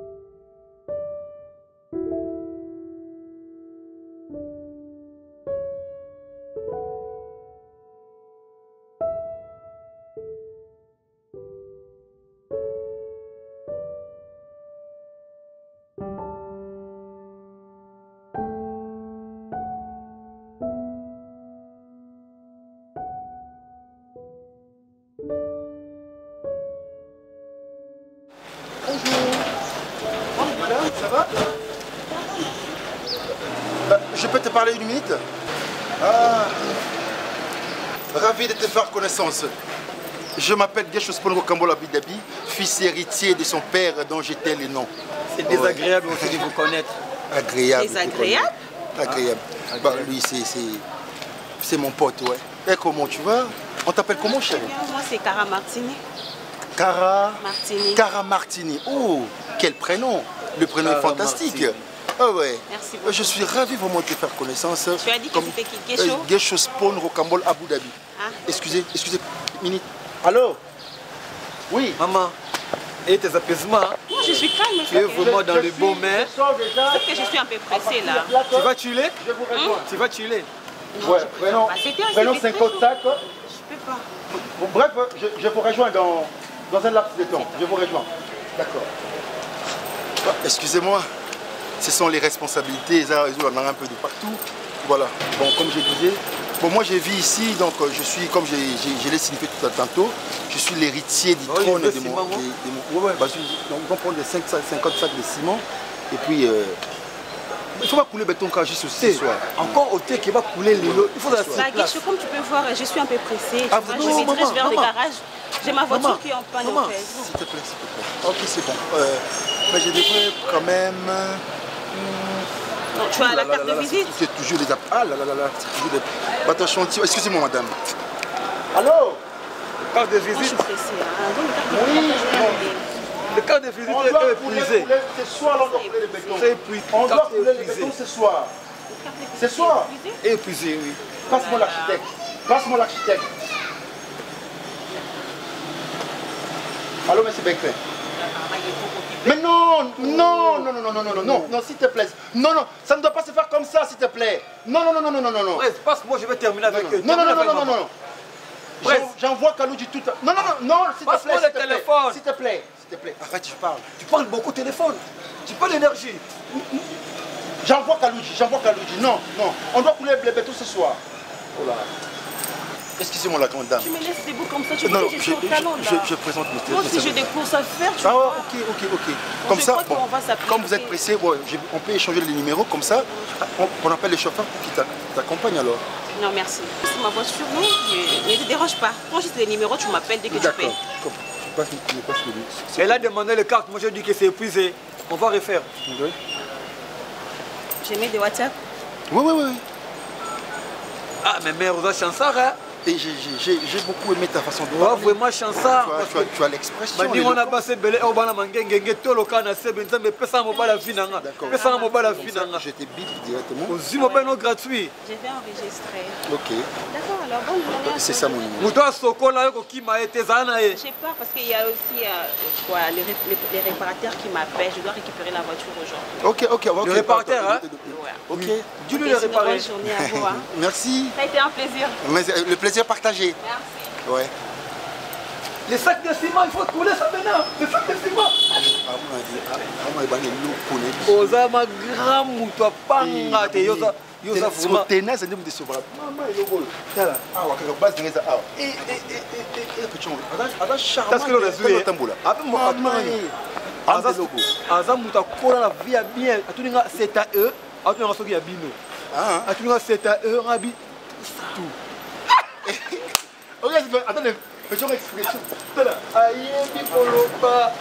Ça va? euh, Je peux te parler une minute? Ah, ravi de te faire connaissance. Je m'appelle Gesho Spongo Kambola Bidabi, fils héritier de son père dont j'étais le nom. C'est désagréable ouais. aussi de vous connaître. Agréable. Désagréable? Agréable. Ah, bah, lui, c'est mon pote, ouais. Et comment tu vas? On t'appelle comment, chérie? Moi, c'est Cara Martini. Cara Martini. Cara Martini. Oh, quel prénom! Le prénom est fantastique. Ah oh, ouais. Merci beaucoup. Je suis ravi vraiment de te faire connaissance. Tu as dit que c'était qui? Gesho? euh, Gesho Spawn Rocambole Abu Dhabi. Ah. Excusez, excusez, minute. Allô? Oui. Maman, et tes apaisements? Non, je suis calme. Tu es vraiment dans le beau main. Sauf que je suis un peu pressée là. Tu vas tuer? Je vous rejoins. Tu vas tuer? Ouais, prénom, prénom cinquante sacs. Je peux pas. Bon, bref, je, je vous rejoins dans, dans un laps de temps. Je vous rejoins. D'accord. Ah, excusez-moi, ce sont les responsabilités, ça, ils en ont un peu de partout. Voilà, bon, comme je disais, bon, moi je vis ici, donc je suis, comme je, je, je l'ai signifié tout à tantôt, je suis l'héritier du oh, trône de, de mon... mon... De, de mon ouais, ouais, bah, je, donc, on prend des cinquante sacs de ciment, et puis... Euh, il faut pas couler béton quand juste ce soir. Encore au thé qui va couler l'eau. Il faut la place. Comme tu peux voir, je suis un peu pressée. Ah, vois, non, je me dirige vers maman. le garage. J'ai ma voiture maman. qui est en panne maman. en fait. S'il te plaît, s'il te plaît. Ok, c'est bon. Euh, mais je devrais quand même... Donc, tu as la carte de visite? C'est toujours les... Ah là là là là, c'est toujours des... Attends, chantier. Excusez-moi, madame. Allô? Carte de visite? Moi, je suis pressée. Hein. Oui, le carte de visite est épuisé. Ce soir, on doit couler le béton. C'est épuisé. On doit couler le béton ce soir. Ce soir? Épuisé, oui. Passe-moi l'architecte. Passe-moi l'architecte. Allô, monsieur Becquet? Mais non, non, non, non, non, non, non, non, non, non, s'il te plaît. Non, non, ça ne doit pas se faire comme ça, s'il te plaît. Non, non, non, non, non, non, non, non. Bref, passe-moi, je vais terminer avec eux. Non, non, non, non, non, non, non. Bref, j'envoie Kaloudji tout à... Non, non, non, non, s'il te plaît. Passe-moi le téléphone. S'il te plaît, s'il te plaît. Arrête, je parle. Tu parles beaucoup au téléphone. Tu parles d'énergie. J'envoie Kaloudji, j'envoie Kaloudji. Non, non, on doit couler le béton ce soir. Oh là. Excusez-moi la grande dame. Tu me laisses debout comme ça, tu non, vois je, que je suis je, au talon je, là. je, je présente mes Moi aussi j'ai des courses à faire, tu ah, vois. ok, ok, ok. Bon, comme je ça, crois bon, qu'on va s'appeler. comme vous êtes pressé, bon, je, on peut échanger les numéros comme ça. On, on appelle le chauffeur pour qu'il t'accompagne alors. Non, merci. C'est ma voiture, non, mais ne te dérange pas. Prends juste les numéros, tu m'appelles dès que tu payes. D'accord. Je passe, je passe le... Elle a demandé les cartes, moi je dis que c'est épuisé. On va refaire. Oui. J'ai mis des WhatsApp. Oui, oui, oui. Ah, mais mère, vous avez chansard, hein? Et j'ai beaucoup aimé ta façon de parler. Ouais, vraiment chansard. Tu as, tu as l'expression. Bah, on a passé belé au bana mangenge to lokana se benza me pesa mo bala finanga. Pesa mo bala finanga. Je te bip directement. Au zimo beno gratuit. Je vais enregistrer. OK. D'accord, alors bonne journée. C'est ça mon numéro. Muto sokola yo ko kima ete zana e. J'ai peur parce qu'il y a aussi euh, quoi les, les, les réparateurs qui m'appellent, je dois récupérer la voiture aujourd'hui. OK, OK, on va le réparateur hein. Ouais. OK. Dis-lui le réparer. Bonne journée à vous hein. Merci. Ça a été un plaisir. Mais le plaisir partagé. Merci. Ouais. Les sacs de ciment, il faut couler ça maintenant. Les sacs de ciment. Oza ma grand mouto panga te yoza yoza vraiment. Tenez, c'est de se voir. Maman il est beau. Tala. Ah wa ka base ngeza ah. Eh eh eh eh eh petit. Ada charmant. Parce que le réseau tambola. Après moi atmani. Aza aza mouto kola la vie bien. Atuninga c'est à eux. Atuninga soki ya bino. Ah. Atuninga c'est à eux rabi. Tout. Regarde, attendez, fais une expression. Aïe, Bipolopa.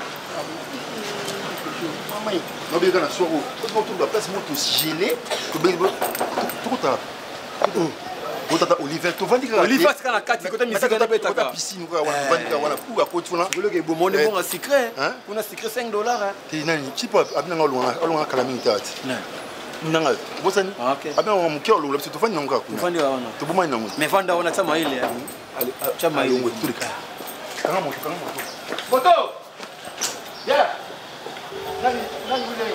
Maman, non, bien, dans la soirée, quand on place, on est gelé. Tout ça. Olivier, tu vas dire que Olivier, c'est quand la carte, côté musique, côté piscine, on va dire qu'on a pour à côté là. Vous voulez que bon, on est bon à secret. On a secret cinq dollars. Tu n'as ni type à bien loin, loin à calamité. Nanga bosani abia wa mukio lo lapsi tofani nanga kuna tofani wana to buma nanga me vanda wana chama ile ali chama ile ngo turika kanga moto kanga moto moto ya nani nani vile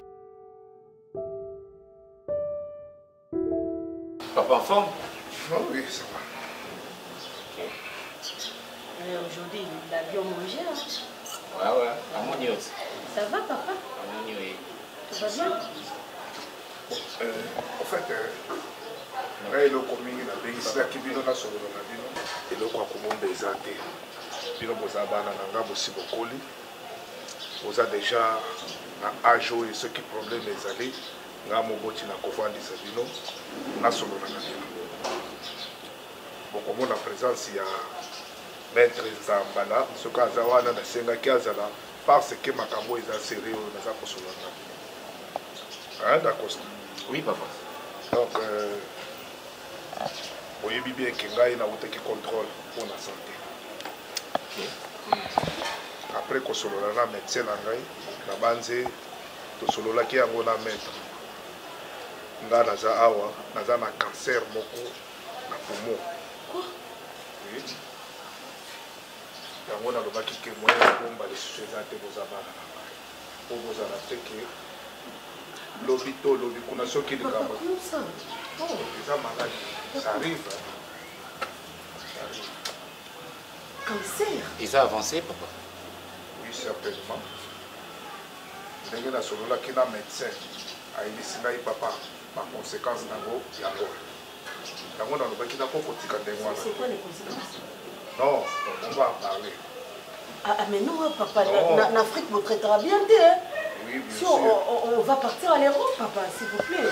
papa en forme? Oui, ça va. Euh, aujourd'hui il a bien mangé hein. Ouais ouais amoni aussi. Ça va papa? Amoni oui. Tout va bien? Euh, en fait, ngai eloko mingi nabengisaki bino nasolola na bino eloko ya komomba eza te bino boza bana na nga bosi bokoli boza deja na age oyo soki problème ezali nga moboti na kovandisa bino nasolola na bino bokomona présence ya maître Nzambala soki aza wana nasengaki azala parce que makambo eza sérieux oyo naza kosolola na bino. Hein, d'accord. Oui, papa. Donc, euh, oui, bien que ngai na uteki contrôle pour la santé. Okay. Mm. Après que solola na médecin na ngai, na banze to solola ki yango na maître. Nga naza awa, naza na cancer moko na poumon. Quoi? Oui. Yango na lobaki ke moyen bomba les sujets boza bana na ngai. Po boza na teke l'hôpital, l'hôpital, ce qui est Papa, comment ça? Oh, ça malade. Ça arrive. Ça arrive. Cancer? Ils ont avancé, papa? Oui, certainement. Dès que la solola qui est un médecin, a initié papa, ma conséquence d'abord, il y a l'eau. D'abord, dans le bac, il y a beaucoup de choses. C'est quoi les conséquences? Non, on va en parler. Ah, mais non, papa, l'Afrique me traitera bien, hein? Oui, bien si sûr. On, on, on va partir à l'Europe, papa, s'il vous plaît.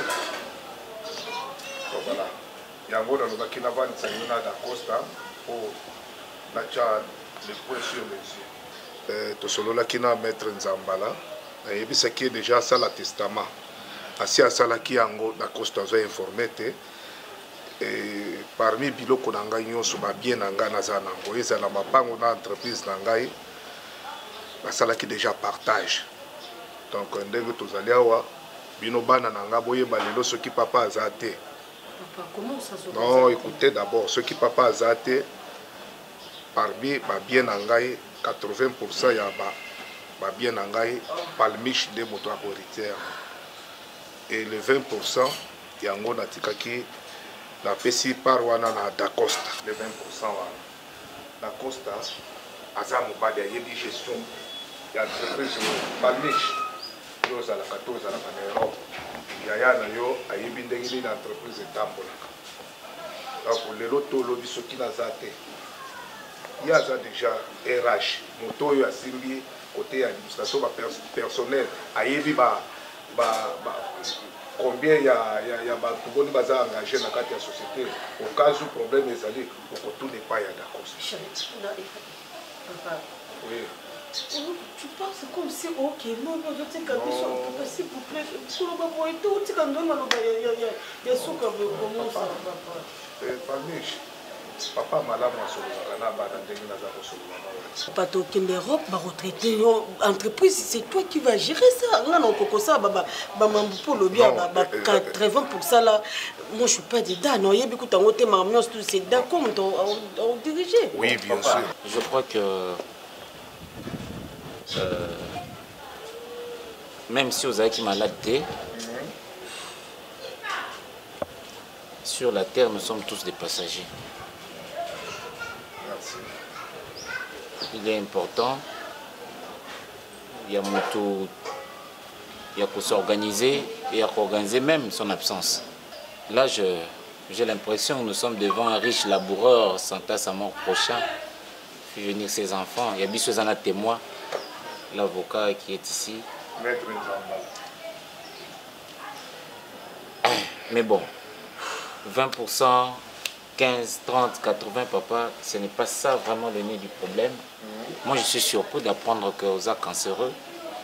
Donc voilà. Il y a un mot dans le Bakina Van Sayuna d'Acosta pour la tchad, le point sur les yeux. Tout solo là qui n'a maître Nzambala, et puis ce qui est déjà ça le testament. Assis à ça là qui ango d'Acosta vous informé et parmi bilo konanga nyonso ba bien nanga nazana ngo ezala mapango na entreprise nangai basala qui déjà partage. Donc, ndenge tozali awa bino bana nanga boyeba lelo soki papa azate. Papa, comment ça se passe? Non, écoutez d'abord, soki papa azate parmi ba bien nangai quatre-vingts pour cent ya ba ba bien nangai palmiche de moto héritière. Et le vingt pour cent yango natikaki na pesi par wana na Dacosta. Le vingt pour cent wana. Dacosta aza mobali ayebi gestion ya entreprise palmiche. Yo za la quatorze à la Europe. Yaya na yo ayebi ndenge ni entreprise etambolaka. Donc lelo to lobi soki nazate. Il y a déjà R H, moto yo asimbi côté administration ba personnel ayebi ba ba combien il y a il y a il y a ba tuboni baza engagé na kati ya société au cas où problème ezali au tout n'est pas ya d'accord. Papa. Oui. Tu penses comme si, ok, non, non, je sais que s'il vous plaît, pour le moment, et tout, tu sais, il y a ce que comment ça, papa. Palmiche, Papa malamu asolozaka na bana ndenge naza kosolola. Pas token l'Europe, bah retraité, entreprise, c'est toi qui vas gérer ça. Non, non, Coco, ça, bah, bah, bah, pour le bien, bah, bah, quatre-vingts pour cent là. Moi, je suis pas dedans. Non, il y a beaucoup de temps, marmions, tout c'est d'accord, on diriger. Oui, bien sûr. Je crois que euh, même si vous avez qui malade, sur la terre, nous sommes tous des passagers. Merci. Il est important, il y a moto, il y a qu'à s'organiser et il y a qu'à organiser même son absence. Là, j'ai l'impression que nous sommes devant un riche laboureur, sentant sa mort prochain, fait venir ses enfants. Il y a Bissozana témoin, l'avocat qui est ici. Maître Nzamba. Mais bon, vingt pour cent, quinze, trente, quatre-vingts, papa, ce n'est pas ça vraiment le nez du problème. Mmh. Moi, je suis surpris d'apprendre que aux cancéreux,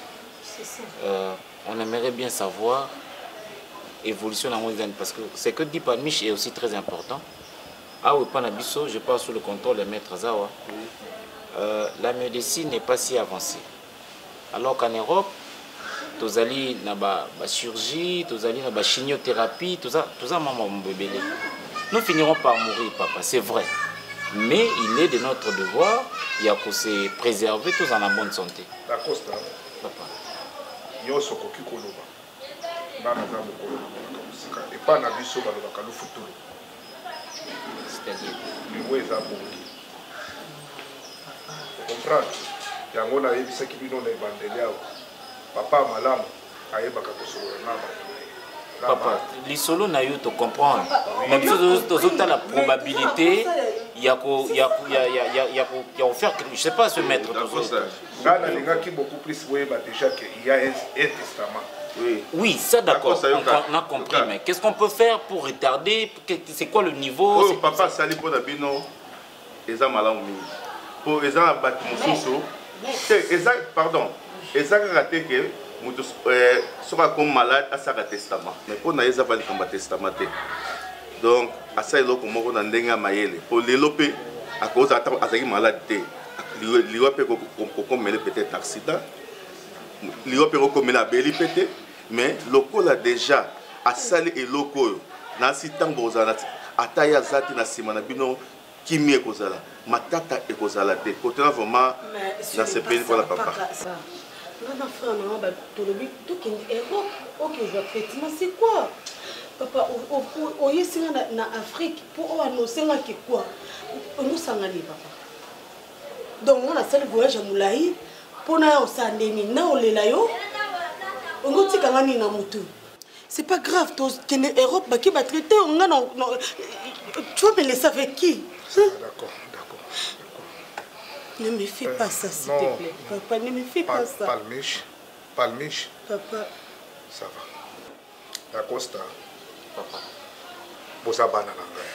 euh, on aimerait bien savoir l'évolution de la montagne, parce que ce que dit Palmiche est aussi très important. Ah oui, Panabiso, je passe sous le contrôle de Maître Zawa. Euh, la médecine n'est pas si avancée. Alors qu'en Europe, tous allés dans la chirurgie, tous allés dans la chimiothérapie, tout ça, tout ça, maman, mon bébé. Nous finirons par mourir, papa, c'est vrai. Mais il est de notre devoir, il y a que se préserver tous en la bonne santé. D'accord, papa. Yo sokoki koloba. Bana za mokolo musika. Et pas na biso balobaka lu futulu. C'est-à-dire le weza bongi. Comprendre? Yango na yebisaki bino na ebandeli awo. Papa malamu ayebaka kosolola na papa, les solos n'a eu de comprendre. Même si tu as la probabilité, il y a qu'à faire quelque chose. Je ne sais pas se mettre. Là, il y a beaucoup plus déjà qu'il y a un testament. Oui, oui, ça d'accord, on a compris. Mais qu'est-ce qu'on peut faire pour retarder? C'est quoi le niveau? Oh, papa, sali pour la bino, eza malamu. Pour eza bâtiment soso, eza pardon, eza raté que mutu soka comme malade à sa testament. Mais pour na eza pas comme testament. Donc à ça il a comme on a ndenga mayele. Pour l'éloper à cause à azaki malade té. L'Europe comme elle peut-être accident. L'Europe comme la belle pété. Mais local a déjà à sali et local na sitan bozana ataya zati na simana bino kimie kozala matata e kozala te côté vraiment dans ce pays pour la papa. Non, frère, non, bah, tout le but, tout qui est Europe, ok, effectivement, c'est quoi? Papa, au y est en Afrique, pour annoncer que quoi? On nous s'en allait, papa. Donc, on a fait le voyage à Moulaï, pour nous, on s'en est mis, on est là, on nous dit qu'on a mis dans Moutou. C'est pas grave, tu es en Europe, qui va traiter, on a non. Tu vas me laisser avec qui? D'accord. Ne me fais pas ça, s'il te plaît. Papa, ne me fais pas ça. Palmiche. Palmiche. Papa. Ça va. D'Acosta. Papa. Bosa banana.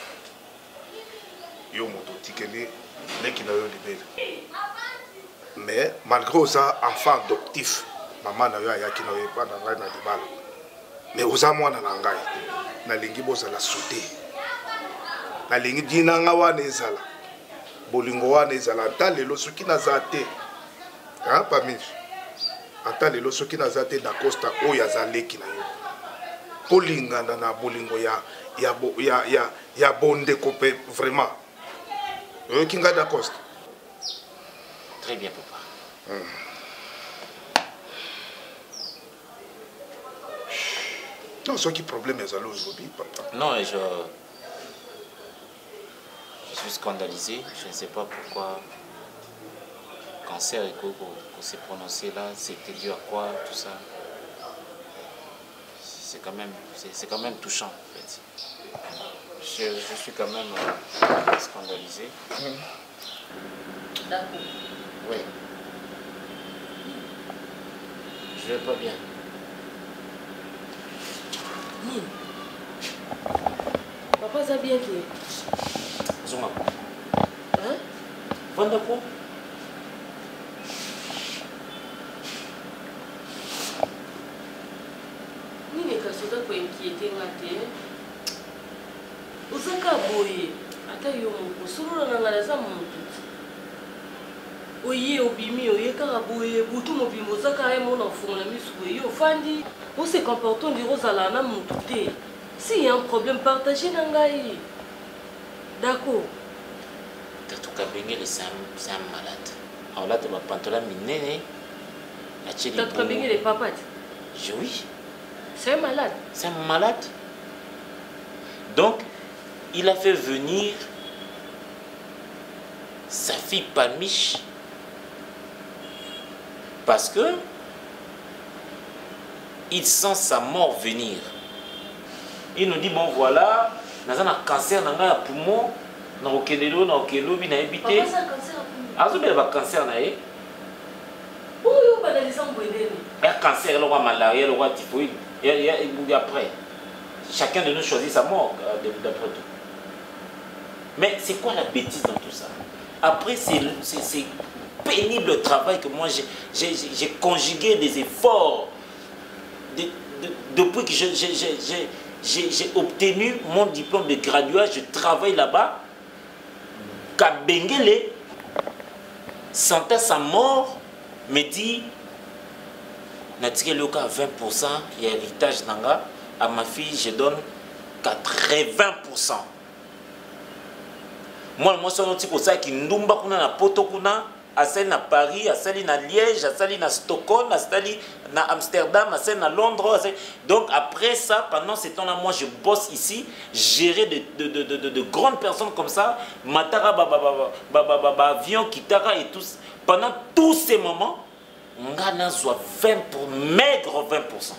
Yo moto tikeli. Neki na yo libéré. Mais malgré ça, enfant adoptif, maman na yo ayaki na yo pas na ngai na libala. Mais oza mwana na ngai. Na lingi bosa la soudé. Na lingi dina nga wana ezala. Bolingo wana ezala ata lelo soki naza te hein Palmiche ata lelo soki naza te d'Acosta oyo azaleki na yo kolingana na bolingo ya ya ya ya ya bondeko pe vraiment oyo kinga d'Acosta. Très bien papa. Hmm. Non, ce qui problème ezalo aujourd'hui papa. Non, je Je suis scandalisé, je ne sais pas pourquoi cancer et qu'on s'est prononcé là, c'était dû à quoi, tout ça. C'est quand même, c'est quand même touchant en fait. Je, je suis quand même euh, scandalisé. D'accord. Oui. Je vais pas bien. Oui. Papa, ça bien qui Zonga. Hein? Vanda quoi? Nini kasoka ko inquiéter ngate. Osaka boye. ata yo moko solo na ngala za moto oye obimi oye kaka boye butu mobimbo ozaka ye mona ofungola misu boye yo ofandi ose comporte ondire ozala na motu te s'il y a un problème partagez na ngai d'accord Tatou Kabengele c'est un malade. Alors là tu vas pantola minene Tatou Kabengele est papa. Oui. C'est un malade. C'est un malade. Donc il a fait venir sa fille Palmiche parce que il sent sa mort venir. Il nous dit bon voilà, nous avons un cancer dans le poumon, dans le poumon, dans le poumon, dans le poumon. Papa, c'est un cancer au poumon. Il y a un cancer dans le poumon. Il y a un cancer, il y a malaria, il y a typhoïde. Il y a après. Chacun de nous choisit sa mort, d'après tout. Mais c'est quoi la bêtise dans tout ça? Après, c'est pénible le travail que moi j'ai conjugué des efforts de, de, depuis que j'ai obtenu mon diplôme de graduat, je travaille là-bas. Kabengele, sentant sa mort, me dit Natiré à vingt pour cent, il y a héritage nanga. À ma fille, je donne quatre-vingts pour cent. Moi, moi, c'est un petit peu ça qui ndumba kuna na poto kuna, à celle na Paris, à celle na Liège, à celle na Stockholm, à celle na Amsterdam, à celle na Londres. Donc après ça, pendant ce temps-là, moi je bosse ici, gérer de, de, de, de, de grandes personnes comme ça, Matara, baba, baba, baba, baba, avion, Kitara et tous. Pendant tous ces moments, on a soit vingt pour maigre vingt pour cent.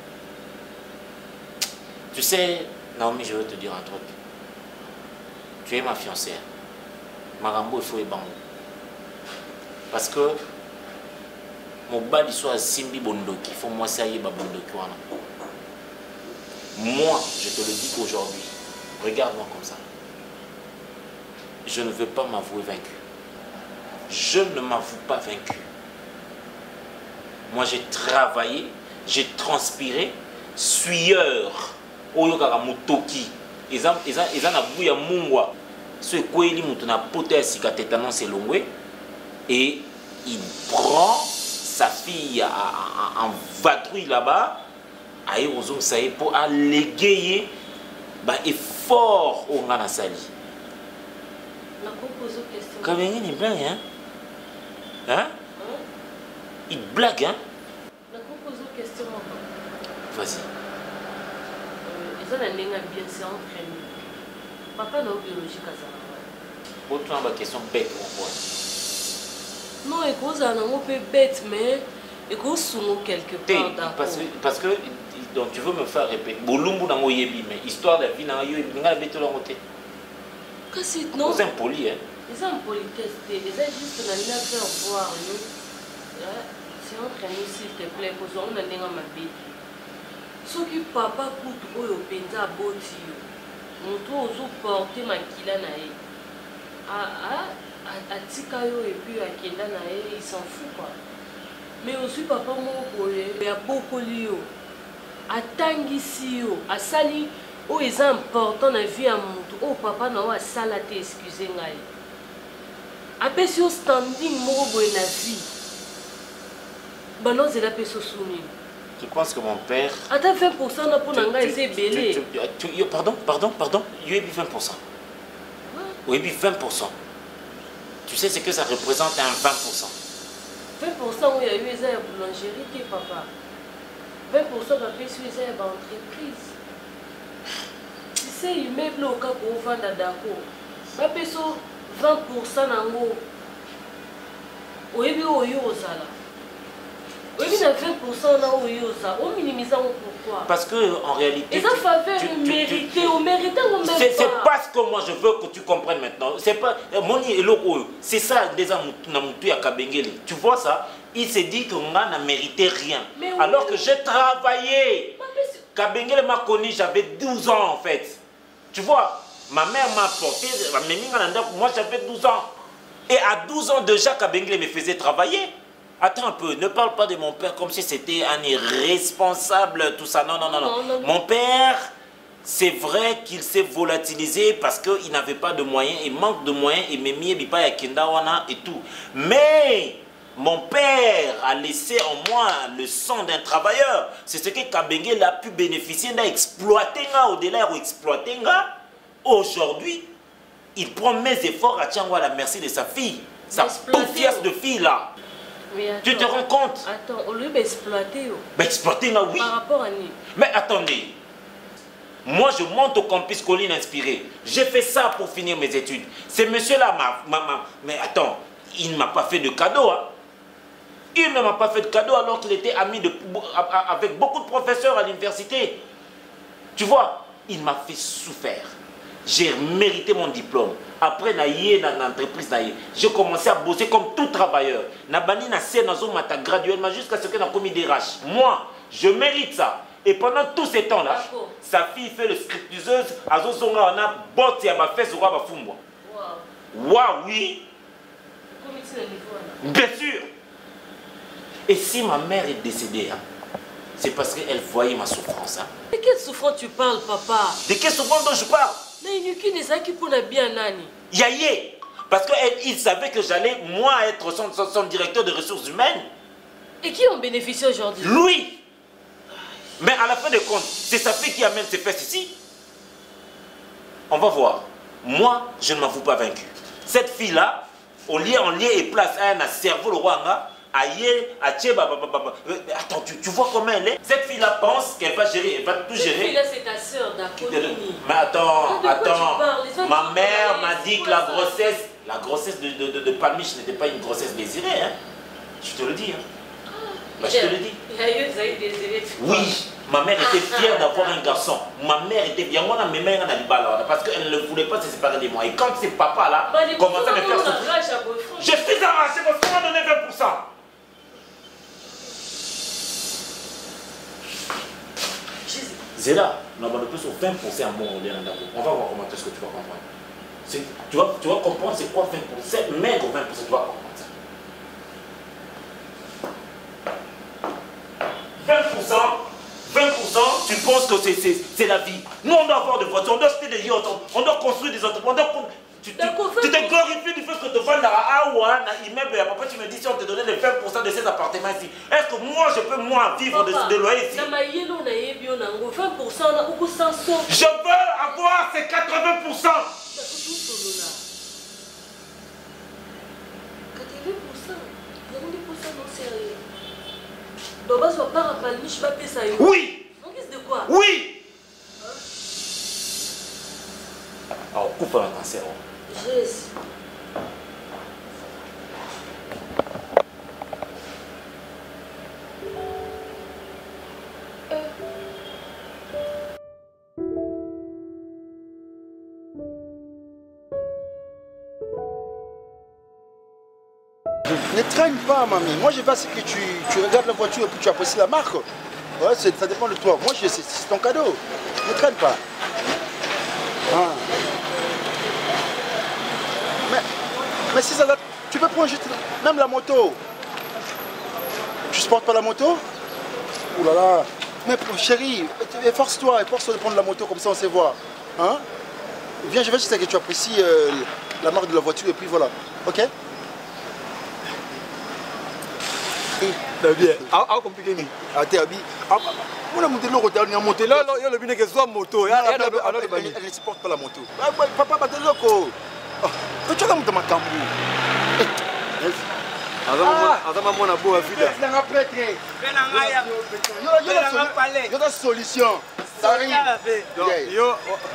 Tu sais, Naomi, je veux te dire un truc. Tu es ma fiancée. Marambo, il faut y bango. Parce que mon bal soit Simbi Bondoki. Il faut moi ça y est Bondoki. Moi, je te le dis aujourd'hui. Regarde-moi comme ça. Je ne veux pas m'avouer vaincu. Je ne m'avoue pas vaincu. Moi, j'ai travaillé, j'ai transpiré, sueur. Oyokara mutoki. Ils ont ils ont ils ont abouya mungwa. Ce quoi il monte na pote sikatetanon c'est longwe. Et il prend sa fille en vadrouille là-bas, à Eurozone Saïe pour alléguer bah effort au Ngana Sali. Comme il blague, hein? Hein? Il blague, hein? question. Vas-y. Ils ont un bien c'est entraîné. Papa n'a biologique à ça. Autant ma question bête pour moi. Non, et cause un peu bête, mais et cause sous quelque part. Parce que, parce que donc, tu veux me faire répéter. Bolumbu na moyebi, mais histoire de la vie na yoyebi, n'a pas bête la montée. Qu'est-ce que non? C'est impoli, hein? Les impolitesses, les juste dans la faire voir. C'est entraîné s'il te plaît, parce qu'on a déjà ma vie. Ce qui papa coûte au penza boti, mon tour aux porter ma kila nae. Ah ah. À Tikayo et puis à Kenda Nae, il s'en fout quoi. Mais aussi papa mon il y a beaucoup de à Tangisio, à Sali, où ils sont importants dans la vie à mon tour. Oh papa n'a pas salaté, excusez-moi. À Pessio standing, mon beau la vie. Ben non, c'est la Pessio soumise. Tu penses que mon père. Attends, vingt pour cent pour Nanga, c'est belé. Pardon, pardon, pardon, il y a eu vingt pour cent. Oui, vingt pour cent. Tu sais ce que ça représente un vingt pour cent. vingt pour cent où il y a eu des boulangerie, papa. vingt pour cent de plus des entreprises. Tu sais, il met le cas pour vendre d'accord. Papa, vingt pour cent en haut. Oui, oui, oui, oui, ça là. Oui, mais vingt pour cent là où il y a ça, on minimise pourquoi? Parce que en réalité. Et ça faveur mérité, on mérite ou même c'est pas ce que moi je veux que tu comprennes maintenant. C'est pas mon c'est ça déjà à Kabengele. Tu vois ça? Il s'est dit qu'on n'a mérité rien. Oui, alors que j'ai travaillé. Kabengele m'a connu, j'avais douze ans en fait. Tu vois? Ma mère m'a porté, moi j'avais douze ans. Et à douze ans déjà, Kabengele me faisait travailler. Attends un peu, ne parle pas de mon père comme si c'était un irresponsable, tout ça. Non, non, non, non. non, non. Mon père, C'est vrai qu'il s'est volatilisé parce qu'il n'avait pas de moyens, il manque de moyens, et Memi Bipa Yakindawana et tout. Mais mon père a laissé en moi le sang d'un travailleur. C'est ce que Kabengele a pu bénéficier d'exploiter au-delà ou exploiter. Aujourd'hui, il prend mes efforts à Tiango à la merci de sa fille. Sa toute fière de fille là. Attends, tu te rends compte? Attends, on lui exploiter. Bah, exploiter là, oui. Par rapport à nous. Mais attendez. Moi, je monte au campus Colline Inspiré. J'ai fait ça pour finir mes études. Ce monsieur-là m'a... Mais attends, il ne m'a pas fait de cadeau. Hein. Il ne m'a pas fait de cadeau alors qu'il était ami de, avec beaucoup de professeurs à l'université. Tu vois, il m'a fait souffrir. J'ai mérité mon diplôme. Après, dans l'entreprise, j'ai commencé à bosser comme tout travailleur. Je graduellement jusqu'à ce que j'ai commis des rachs. Moi, je mérite ça. Et pendant tous ces temps-là, sa fille fait le scriptuseuse. On a botte à ma fesse. Waouh, oui. Bien sûr. Et si ma mère est décédée, hein, c'est parce qu'elle voyait ma souffrance. Hein. De quelle souffrance tu parles, papa? De quelle souffrance dont je parle? Yaye. Parce qu'il savait que j'allais, moi, être son, son, son directeur de ressources humaines. Et qui en bénéficie aujourd'hui? Lui. Mais à la fin de compte, c'est sa fille qui amène ses fesses ici. On va voir. Moi, je ne m'avoue pas vaincu. Cette fille-là, au lieu en lieu et place à un cerveau, le roi, aïe, aïe, attends, tu, tu vois comment elle est? Cette fille-là pense qu'elle va gérer, elle va tout gérer. Cette fille-là, c'est ta soeur, d'accord? Mais attends, attends. Ma mère m'a dit que la grossesse, la grossesse de, de, de, de Palmiche n'était pas une grossesse désirée. Hein? Je te le dis. Hein? Bah, je te le dis. Oui, ma mère était fière d'avoir un garçon. Ma mère était bien. Moi, mes mères parce qu'elle ne voulait pas se séparer de moi. Et quand c'est papa là, commençait à me faire souffrir. Je suis arraché parce qu'on m'a donné vingt pour cent. Zéla, on a plus sur vingt pour cent à mon on va voir comment est-ce que tu vas comprendre. Tu vas, tu vas comprendre c'est quoi vingt pour cent. Maigre vingt pour cent, tu vas comprendre ça. vingt pour cent, vingt pour cent, tu penses que c'est la vie. Nous, on doit avoir des voitures, on doit acheter des yachts, on doit construire des entreprises. Tu, tu, tu te glorifies du fait que tu vends à Aouan, à immeuble, et après tu me dis si on te donnait les vingt pour cent de ces appartements ici. Est-ce que moi je peux moi vivre de, de loyer ici? vingt pour cent, je veux avoir ces quatre-vingts pour cent. quatre-vingts pour cent, dix pour cent non sérieux. Baba soit pas rappelé, je vais payer ça. Oui. En guise de quoi? Oui. Alors, coupe un cancer. Jésus. Ne traîne pas, mamie. Moi, je vois ce que tu, tu regardes la voiture et puis tu apprécies la marque. Ouais, ça dépend de toi. Moi, c'est ton cadeau. Ne traîne pas. Ah. Mais, mais si ça date, tu peux prendre juste même la moto. Tu supportes pas la moto? Ouh là là. Mais chérie, efforce-toi, efforce-toi de prendre la moto, comme ça on sait voir. Hein? Viens, je vais juste que tu apprécies euh, la marque de la voiture et puis voilà. Ok? C'est bien. Ah, compliqué. Ah, t'es habillé. On a monté le route, on a monté là. Il y a le binet qui soit moto. Elle ne supporte pas la moto. Papa, pas de loco. Tu as monté ma cambou. Azama mona boa vida. C'est un prêtre. Il y a une solution. Ça arrive. Yo.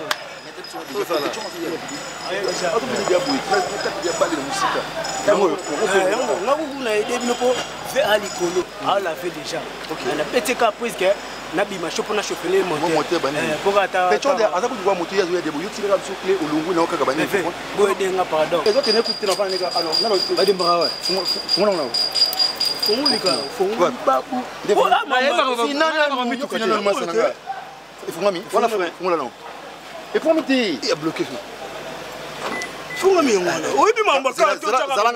Et pour me dire, il a bloqué. Faut me dire, oui, mais maman, ça va, ça va, ça va,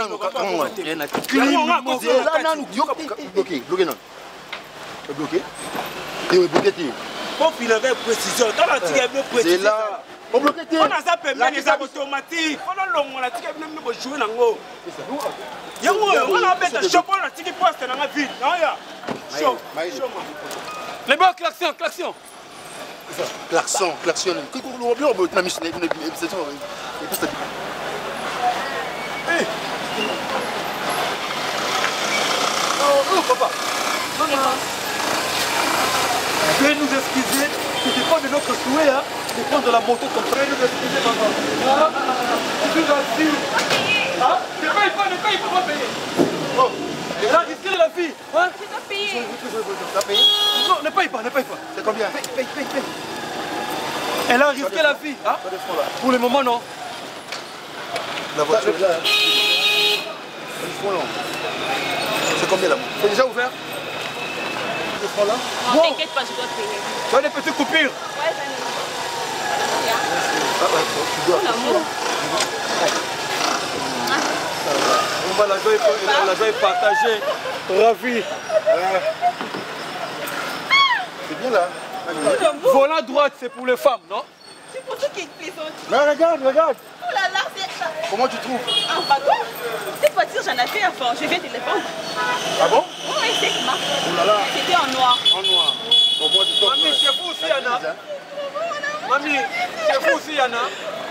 bloqué, bloqué non, bloqué, et oui, bloqué. faut filer précision. Dans la tigre, bien précision. C'est là. On bloque tes. On a ça permis les automatiques. On a l'homme, on a tigre, bien jouer dans l'eau. Yango, on a mis un chapeau, on a tigre poste dans la ville. Non, ya. Chaud. Les bons, klaxon, klaxon. Klaxon, klaxon. Qu'est-ce qu'on a bien, on a mis une épisode. Hey. Oh, oh, papa. Maman. Veuillez nous excuser, ce n'est pas de notre souhait, hein, de prendre la moto comme ça. Veuillez nous excuser, maman. Ah, je suis gentil. Ah, ne paye pas, ne paye pas, pas payer. Oh, elle a risqué la vie. Hein? Je dois payer. Tu as payé? Non, ne paye pas, ne paye pas. C'est combien? Paye, paye, paye, paye. Elle a risqué la vie. Hein? Pour le moment, non. La voiture là. C'est combien là? C'est déjà ouvert? Là. Non, t'inquiète pas, je dois payer. Tu as des petites coupures? Ouais, j'en ai. Tu dois. La joie est, la joie est partagée. Ravi. C'est bien là. Volant droite, c'est pour les femmes, non? C'est pour ça qu'il plaisante. Mais regarde, regarde. Oh là là, c'est ça. Comment tu trouves? Ah, bah quoi? Cette voiture, j'en ai fait avant. Je viens de les vendre. Ah bon? Oui, c'est ma. Oh là là. C'était en noir. En noir. Bon, moi, je Mamie, c'est vous aussi, Anna. Mamie, c'est vous aussi, Anna.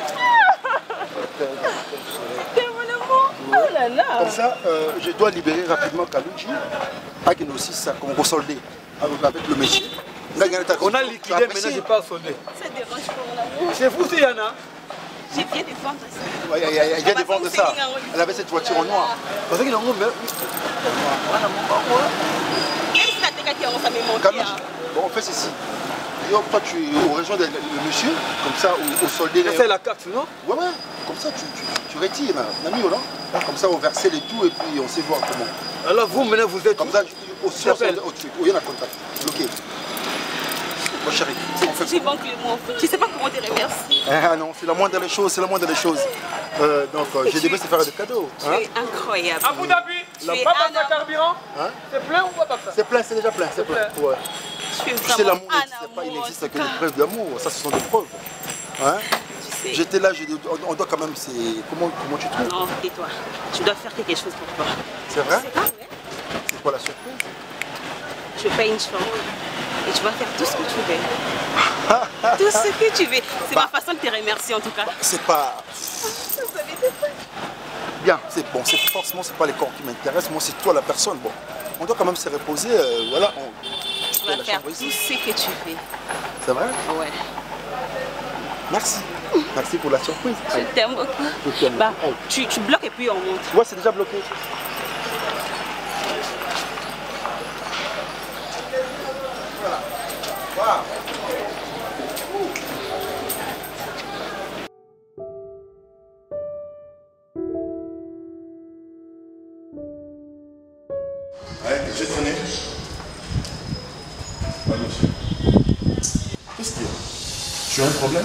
C'est mon amour. Oh là là. Comme ça, euh, je dois libérer rapidement Kalouchi. Avec nous aussi, ça, comme soldé avec le monsieur. On a liquidé, maintenant je pas sonné. Ça dérange pas mon amour. C'est vous aussi, Anna. J'ai bien de vendre ça. Oui, il vient de vendre ça. Elle avait cette voiture en noir. Parce qu'il a un même si la tête on ça me monte. Bon, on fait ceci. Toi, tu rejoins le monsieur, comme ça, au, au soldé. C'est la carte, non? Ouais, ouais. Comme ça, tu, tu, tu retires, Nami, là. Comme ça, on versait les tout et puis on sait voir comment. Alors, vous, maintenant, vous êtes. Comme ça, au soldé, au truc. Il y a un contact. Bloqué. Mon chéri, on fait j'ai manqué le mot. Je ne sais pas comment te remercier. Ah non, c'est la moindre des choses, c'est la moindre des choses. Euh, donc, euh, j'ai demandé de faire des cadeaux. Tu es incroyable. Abu Dhabi, tu es papa de carburant. Hein? C'est plein ou pas ça? C'est plein, c'est déjà plein, c'est plein. Ouais. Tu es tu sais, l'amour n'existe pas, il n'existe que des preuves d'amour. Ça, ce sont des preuves. Hein? Tu sais. J'étais là, on, on doit quand même. Comment, comment tu trouves? Non, tais-toi. Tu dois faire quelque chose pour toi. C'est vrai? C'est vrai? C'est quoi la surprise? Je paye une chambre. Et tu vas faire tout ce que tu veux. Tout ce que tu veux. C'est bah, ma façon de te remercier en tout cas. C'est pas... Bien, c'est bon. Forcément, c'est pas les corps qui m'intéressent. Moi, c'est toi la personne. Bon, on doit quand même se reposer. Euh, voilà. On... Tu vas faire tout ici. ce que tu veux. C'est vrai? Ouais. Merci. Merci pour la surprise. Je t'aime beaucoup. Je t'aime. Bah, tu, tu bloques et puis on monte. Ouais, c'est déjà bloqué. Voilà. Wow. Ouais, j'ai tourné. Qu'est-ce qu'il y a? Tu as un problème?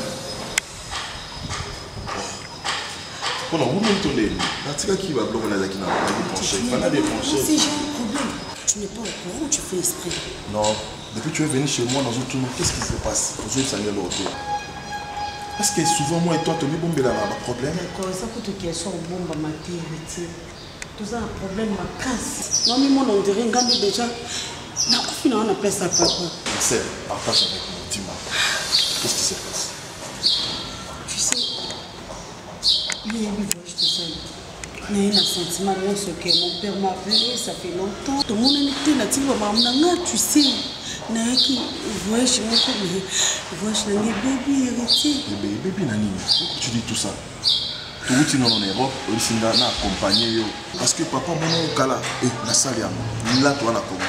Oh non, vous m'entendez. La tika qui va bloquer la qui n'a pas débranché. Il fallait débrancher. Si j'ai un problème, tu n'es pas au courant ou tu fais esprit? Non, depuis que tu es venu chez moi dans un tournoi, qu'est-ce qui se passe? Aujourd'hui, ça vient l'autre. Est-ce que souvent moi et toi, tu as mis bon là un problème? D'accord, ça coûte une question bon bah ma théorie. Tout ça un problème ma casse. Non mais moi on dirait regarde déjà. Na kufina on appelle ça papa. C'est partage avec mon dis-moi. Qu'est-ce qui se passe? Tu sais, il y a une voix, je te sens. Il y a un sentiment, moi, ce que mon père m'a appelé, ça fait longtemps. Tout le monde était là, tu vois, tu sais. Naki, voyage, mon père, voyage, les bébés héritiers. Les bébés, Nani, pourquoi tu dis tout ça? Tout le monde en Europe, il s'est accompagné. Parce que papa, mon gala, et la salle, là, tu as la commande.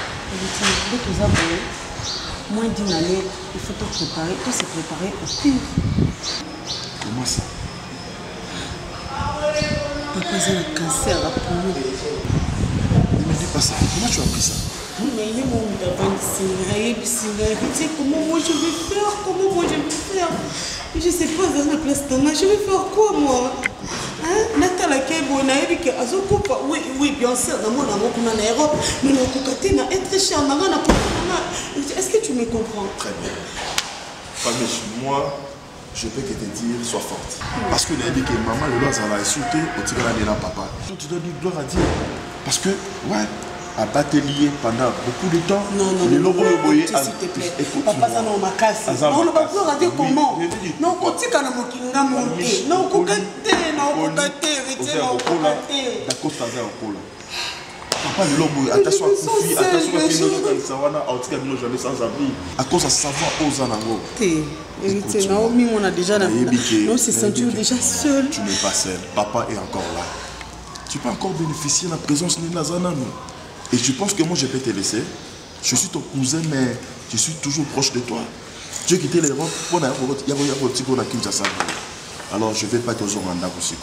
Moins d'une année, il faut te préparer, tout se préparer au pire. Comment ça? Papa, j'ai un cancer à poumon. Ne me dis pas ça. Comment tu as pris ça? Mais il est mon davant, c'est comment moi je vais faire? Comment moi je vais faire? Je ne sais pas dans la place d'Anna, je vais faire quoi moi? natala kebo nayebi ke azokupa oui oui bien sûr namona ngo kuna na Europe mais nakokate na être cher nanga na est-ce que tu me comprends? Très bien. Famiche, moi je peux que te dire sois forte parce que nayebi ke maman le doit avoir insulté au tigala de la papa. Tu dois lui gloire à Dieu parce que ouais à batelier pendant beaucoup de temps. Non, non, les non, lobos non, boyer. s'il te plaît. Papa, ça n'a pas cassé. Non, on va pouvoir dire comment. Non, quand tu as monté. Non, on va non, on va d'accord, ça va au pôle. Papa, le lobo, attention à Koufi, attention à Kino, Sawana, à Otika, nous jamais sans abri. À cause de savoir aux anangos. Héritier, Naomi, on a déjà la non, c'est ceinture déjà seul. Tu n'es pas seul. Papa est encore là. Tu peux encore bénéficier de la présence de Nazana. Et je pense que moi je peux te laisser. Je suis ton cousin, mais je suis toujours proche de toi. Tu as quitté l'Europe pour aller à Kinshasa. Alors je ne vais pas te rendre aussi.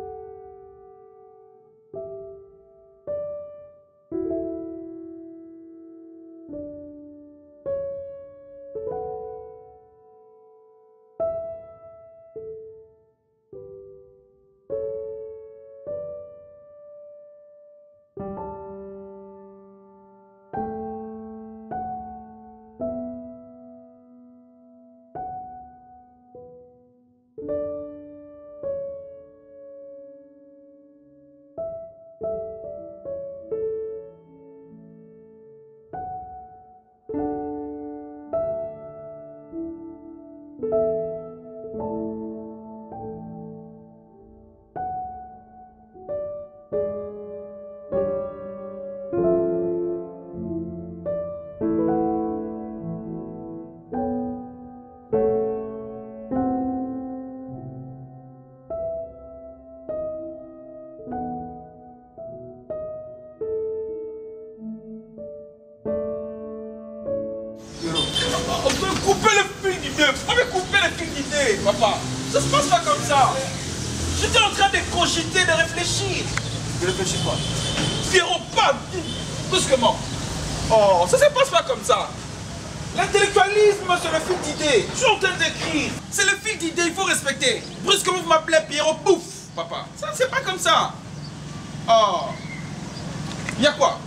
Papa, ça se passe pas comme ça. J'étais en train de cogiter, de réfléchir. De réfléchir quoi? Pierrot, pas brusquement. Oh, ça se passe pas comme ça. L'intellectualisme, c'est le fil d'idées. Je suis en train d'écrire. C'est le fil d'idées, il faut respecter. Brusquement, vous m'appelez Pierrot, pouf, papa. Ça, c'est pas comme ça. Oh. Il y a quoi?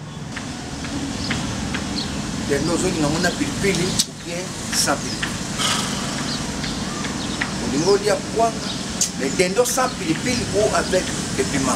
Les notions qui n'ont pas pilipili ou bien sans pilipili. Au niveau de quoi? Les dindons sans pilipili ou avec le piment.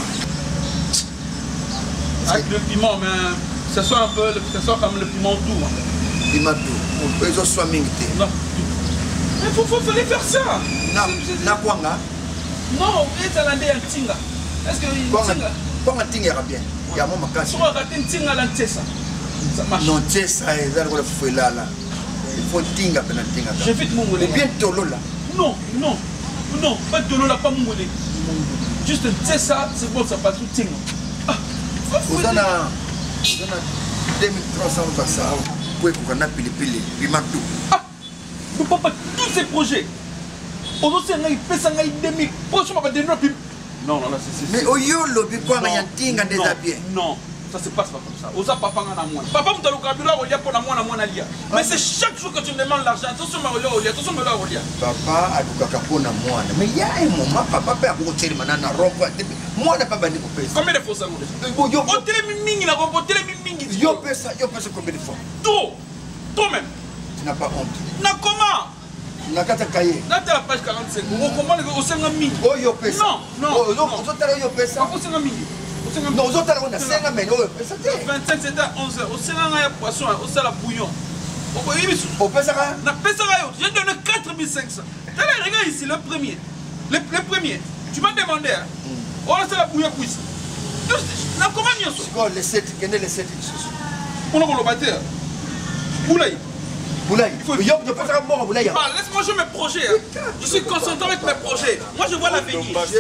Avec le piment, mais ça sent un peu, ça sent comme le piment doux. Hein. Piment doux. On peut les soigner. Non. Mais il faut, faut fallait faire ça. Na quoi là? Non, vous êtes allé à Tinga. Est-ce que Tinga? Quand on Tinga bien, il y a mon macasse. Tu vas rater Tinga à l'Antessa. Ça marche. Non, Tessa, ils ont le feu là là. Il faut Tinga pendant Tinga. Je vais te mouler. Bien Tolo là. Non, non, non, pas Tolo là, pas mouler. Juste Tessa, c'est bon, ça passe tout Tinga. Vous en avez deux mille trois cents passants. Vous pouvez qu'on a pilipili, piment doux. Ah, nous pas tous ces projets. On a aussi un demi prochain pas de non, non, là, c'est... Mais au yolo, puis quoi, il y a un ting des habits. Non, ça se passe pas comme ça. Osa papa n'a moi. Papa me donne le vocabulaire au lia pour la moi, la moi, la lia. Mais c'est chaque jour que tu me demandes l'argent. Attention, ma au lia, attention, ma au lia. Papa a du cacapo na moi. Mais il y a un moment, papa peut avoir tiré maintenant rompo. Moi, n'a pas banni pour payer. Combien de fois ça vous dit? On télé mingi, la rompo, télé mingi. Yo paye ça, yo paye ça combien de fois? Trop, toi-même. Tu n'as pas honte. Na comment? Na kata kaye. Là, tu as la page quarante-cinq. On commande au cinq mille. Oh, yo paye ça. Non, non. Oh, non, aux autres, yo paye ça. Au cinq mille. Non, aux autres, on a cinq mille. vingt-cinq, c'était à onze heures. Au cinq il y a poisson, au cinq, la bouillon. Au paye ça. Na paye ça. J'ai donné quatre mille cinq cents. Regarde ici, le premier. Le, le premier. Tu m'as demandé. Hein? Mm. Oh, là, c'est la bouillon cuisse. Na comment il y a ça? Quoi, les sept, quel est les sept? On a le batteur. Boulaye. Boulaye. Il faut. Yo, yo, pas faire mort, Boulaye. Bah, laisse-moi jouer mes projets. Hein. Je suis concentré avec mes projets. Moi, je vois l'avenir.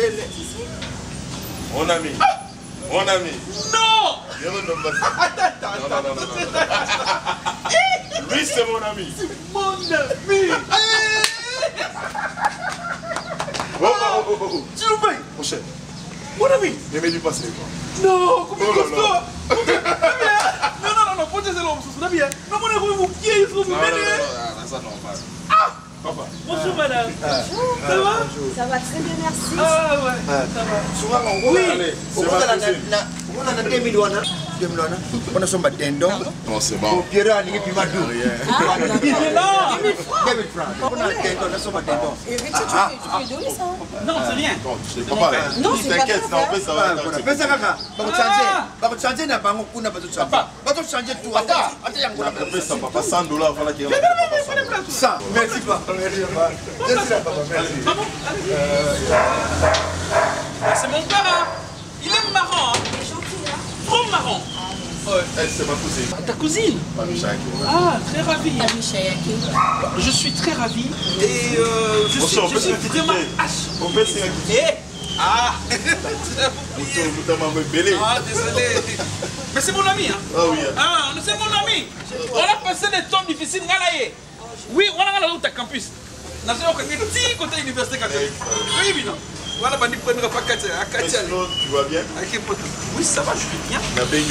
Mon ami. Ah! Mon ami. Non! Attends, attends, attends. Lui, c'est mon ami. C'est mon ami. Oh, oh, oh, oh. Tu le payes? Mon cher. Mon ami. Ne me dis pas c'est quoi. Non, comment il coûte toi? Non, non, non, non, faut dire c'est l'homme. Non, bien. Non, mon ami, vous qui est, vous m'aidez. Non, non, non, ça non, pas. Ah! Papa. Bonjour madame. Bonjour. Ça va? Ça va très bien, merci. Ah ouais, ça va. Souvent, on Oui. on a deux mille wana. deux mille wana. On a son batendo. Non, c'est bon. Pierre a niqué Pimadou. Non. deux mille francs. On a batendo, on a son batendo. Et Richie, tu peux donner ça? Non, c'est rien. Non, c'est pas pareil. Non, c'est pas T'inquiète, grave, en fait, ça va. Mais ça kaka. Ba changer. Ba changer na bango kuna ba changer. Ba changer tout. Attends, attends yango. Après ça, papa, cent dollars, voilà qui est là. Ça. Merci papa. Merci papa. Merci papa. Merci. C'est mon père, hein. Il est marrant, hein. Il est gentil, hein. Trop marrant. Ouais. Elle, c'est ma cousine. Ta cousine? Ah, très ravi. Je suis très ravi. Et euh, je suis, je suis vraiment H. On peut se Eh ah. Ah, désolé. Mais c'est mon ami, hein. Ah oui. Ah, c'est mon ami. On a passé des temps difficiles. Oui, on a allé au campus. On a fait un petit côté université. Oui, oui, non. Voilà, bah, tu vas bien? Oui, ça va, je vais bien.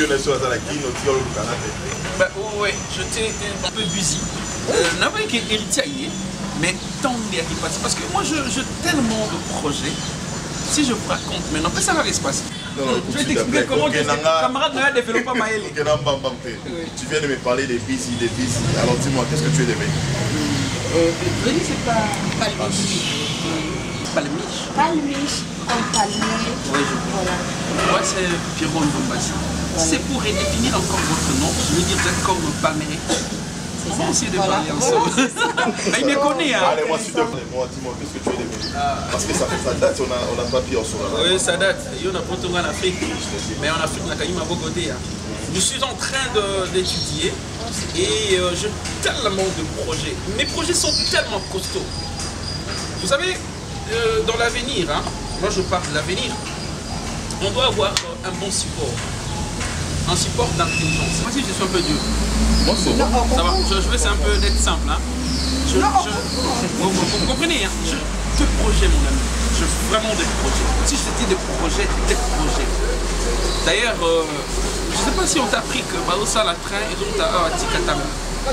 Bah, oui, je t'ai un peu busy. Euh, n'avais qu'héritier, mais tant de qui passe. Parce que moi, je j'ai tellement de projets. Si je vous raconte maintenant, ça va se passer. Non, non, je vais t'expliquer comment que camarade n'a développé Maël. Tu viens de me parler des busy, des busy. Alors dis-moi, qu'est-ce que tu es devenu? Euh, devenu, c'est pas palmiche. Palmiche. Palmiche, comme palmier. Oui, je vois. Moi, c'est Pierron Bombassi. C'est pour redéfinir encore votre nom. Je veux dire, vous êtes comme Palméré. On va essayer de parler ensemble. Il me connaît, hein. Allez, moi, s'il te plaît, moi, dis-moi, qu'est-ce que tu es devenu? Parce que ça fait ça date, on a, on a pas pris en soi. Oui, ça date. Il y en a pas en Afrique. Mais en Afrique, on a quand même à vos côtés. Je suis en train d'étudier et euh, j'ai tellement de projets. Mes projets sont tellement costauds. Vous savez, euh, dans l'avenir, hein, moi je parle de l'avenir, on doit avoir euh, un bon support. Un support d'intelligence. Moi aussi je suis un peu dur. Moi c'est bon. Ça va, je, je vais essayer un peu d'être simple. Hein. Je, je, vous, vous, vous comprenez, hein? Je, des projets mon ami. Je vraiment des projets. Si je te dis des projets, des projets. D'ailleurs, euh, je ne sais pas si on t'a appris que Baosa la train et donc t'as un Tikatama.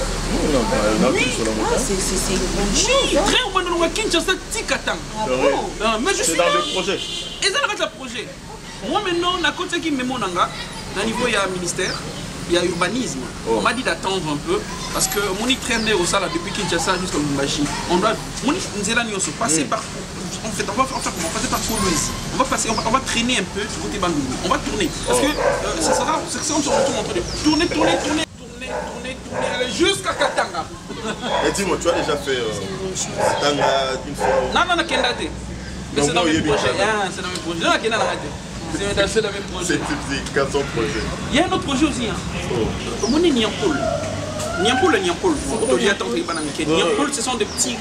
Oui, c'est une bonne chose. Train au Bandolonga Kinshasa Tikatama. Ah bon? Mais je suis dans là. le projet. Et ça n'a pas de projet. Moi maintenant, on a côté qui me monanga. Au niveau, il y a un ministère, il y a urbanisme. Oh. On m'a dit d'attendre un peu parce que mon train au Sala depuis Kinshasa jusqu'à Lumbashi. On doit, mon Nzélani se passer par. En fait, on va, enfin, on va passer par Kolwezi. On va passer, on va, on va traîner un peu du côté Bandundu. On va tourner. Parce oh. que euh, ça sera, c'est ça, on se retrouve entre deux. Tourner, tourner, tourner, tourner, tourner, tourner, aller jusqu'à Katanga. Et dis-moi, tu as déjà fait euh, Katanga une fois? Non, non, non, Kendate. Mais c'est dans mes projets. C'est dans mes projets. Non, Kendate. C'est dans mes projets. C'est quatre cents projets. Il y a un autre projet aussi. Hein. Mon est Niampol. Niampol et Niampol. Niampol, ce sont des petits.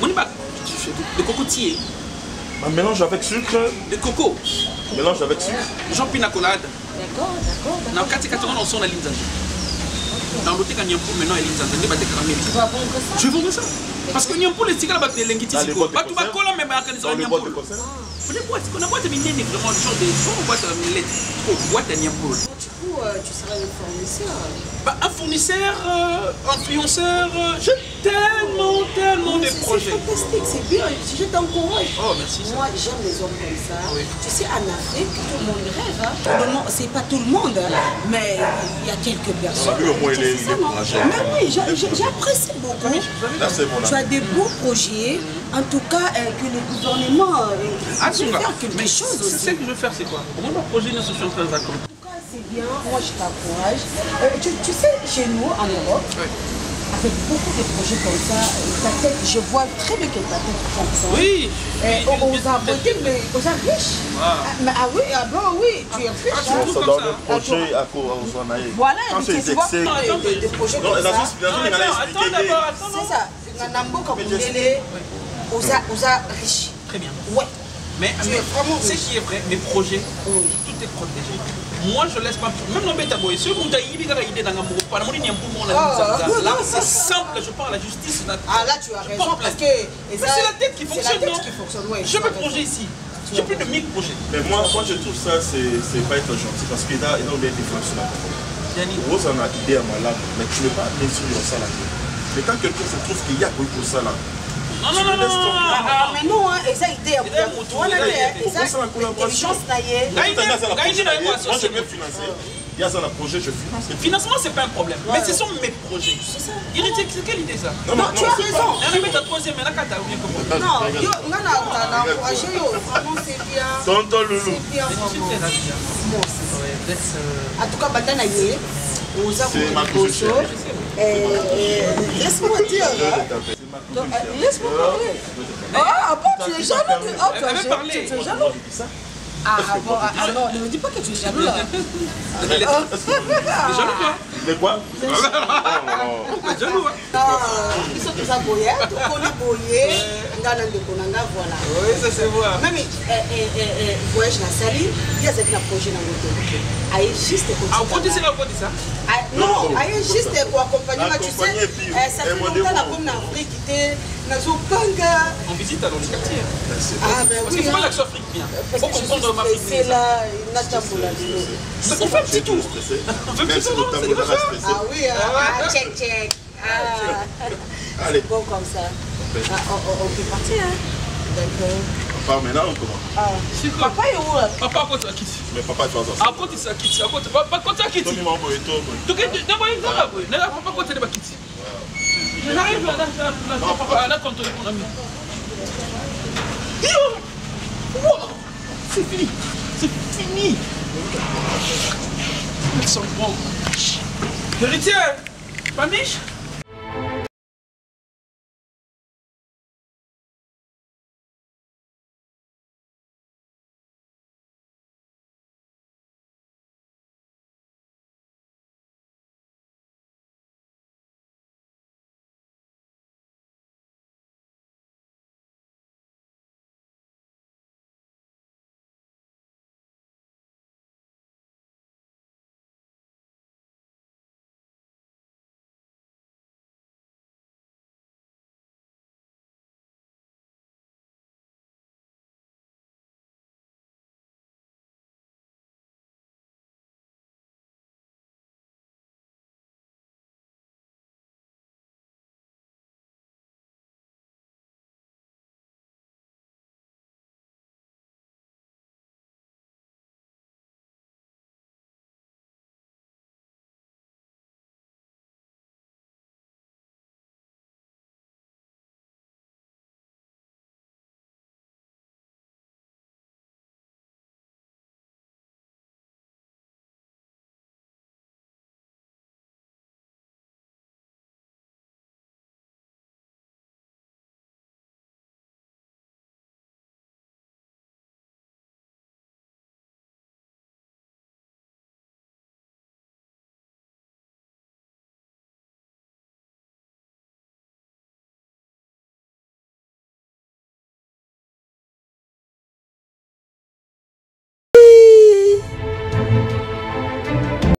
Des cocotiers. Un mélange avec sucre. De coco. Mélange avec sucre. Jean pinacolade. D'accord, d'accord. Dans quatre quatre ans, on sort la ligne d'Anzan. Dans l'hôtel, quand Niampol, maintenant, il y a ligne d'Anzan. Tu vas vendre ça? Je vends ça. Parce que Niampol, les tigres, les lenguitis, c'est quoi? Tu vas coller même à la Niampol. On a boîte, on a boîte de minéraux, vraiment, genre de boîte de lettres. Boîte à Niampol. Du coup, euh, tu seras un fournisseur. Bah, un fournisseur, euh, influenceur, euh, j'ai tellement, tellement de projets. C'est fantastique, c'est bien, je t'encourage. Oh, merci. Moi, j'aime les hommes comme ça. Oui. Tu sais, en Afrique, tout le monde rêve. Hein. C'est pas tout le monde, hein, mais il y a quelques personnes. On a vu au moins les projets. Mais oui, j'apprécie beaucoup. Là, c'est bon. Tu as des beaux projets. En tout cas, euh, que le gouvernement euh, ah, peut faire quelque mais chose aussi. Ce que je veux faire, c'est quoi? Au moins, mon projet ne se fait en train d'accord. En tout cas, c'est bien. Moi, je t'encourage. Euh, tu, tu sais, chez nous, en Europe, oui. Avec beaucoup de projets comme ça, ta tête, je vois très bien que ta tête fonctionne. Oui. Et on vous a beauté, mais on est riche. Ah. Mais, ah oui, ah bon, oui, tu es riche. Ah, hein. Ça dans le projet à quoi on s'en aille. Voilà, quand tu vois, des, des projets non, comme ça. Attends d'abord, c'est ça. Nambo comme vous l'avez, on a riche. Très bien. Ouais. Mais ce qui est vrai, mes projets, oui. Tout est protégé. Moi, je laisse pas. Même dans Betaboy, ceux qui ont idée dans la là, c'est simple, je parle à la justice. Ah, là, tu as raison. Parce que mais c'est la tête qui fonctionne. C'est la tête qui fonctionne, oui. Je mes projets ici. J'ai plus de mille projets. Mais moi, moi je trouve ça, c'est pas être gentil parce qu'il y a bien des fois sur la Rose en a idée à malade, mais tu ne peux pas bien sûr ça là. Mais quand quelqu'un se trouve qu'il y a pour ça là, Non, non, non, non, non. Mais non, ça a été un peu. Ça, intelligence naïe. Moi, je vais financer. Il y a ça dans le projet, je finance. Le financement, c'est pas un problème. Ouais. Mais ce sont mes projets. C'est ça. Héritier, c'est quelle idée ça? Non, non, tu as raison. On va mettre la troisième, mais là, quand tu as oublié comment. Non, on a encouragé, vraiment, c'est bien. Tonton Loulou. C'est bien, vraiment. En tout cas, Batana Yé, aux Abouzos, laisse-moi dire. Laisse-moi parler. Ah, bon, tu es jaloux. Elle veut parler. Tu es jaloux. Ah, bon, ah, non, ne me dis pas que tu es jaloux là. Tu es jaloux quoi? De quoi? Jaloux, hein? Non, ils sont tous aboyés, tout qu'on est boyé, on a le conanga, voilà. Oui, ça c'est moi. Même voyage dans Sali, il y a ce projet dans l'hôtel. Aïe, juste pour ah, on dit c'est là, on dit ça? Non, aïe, juste pour accompagner, tu sais, ça fait longtemps la comme en Afrique, qui était dans Zopanga. On visite dans les quartiers. Ah, ben oui. Parce qu'il faut l'action Afrique bien. Faut comprendre ma Afrique. C'est là, il n'a pas on fait un petit tour. On fait un petit tour. Ah oui, ah, check, check. Ah, allez. Bon comme ça. Ah, on, on, on peut partir, hein. D'accord. On part maintenant ou comment? Ah, papa est où là? Papa, quand tu as quitté? Mais papa, tu vas ça. Ah, quand tu as quitté? Papa, quand tu as quitté? Tu m'as envoyé tout. Tu as quitté? D'abord, il va là. Là, papa, quand tu as quitté? Je n'arrive là, là, là, quand tu es mon ami. Wow! C'est fini! C'est fini! Ils sont bons. Héritier! Pamiche?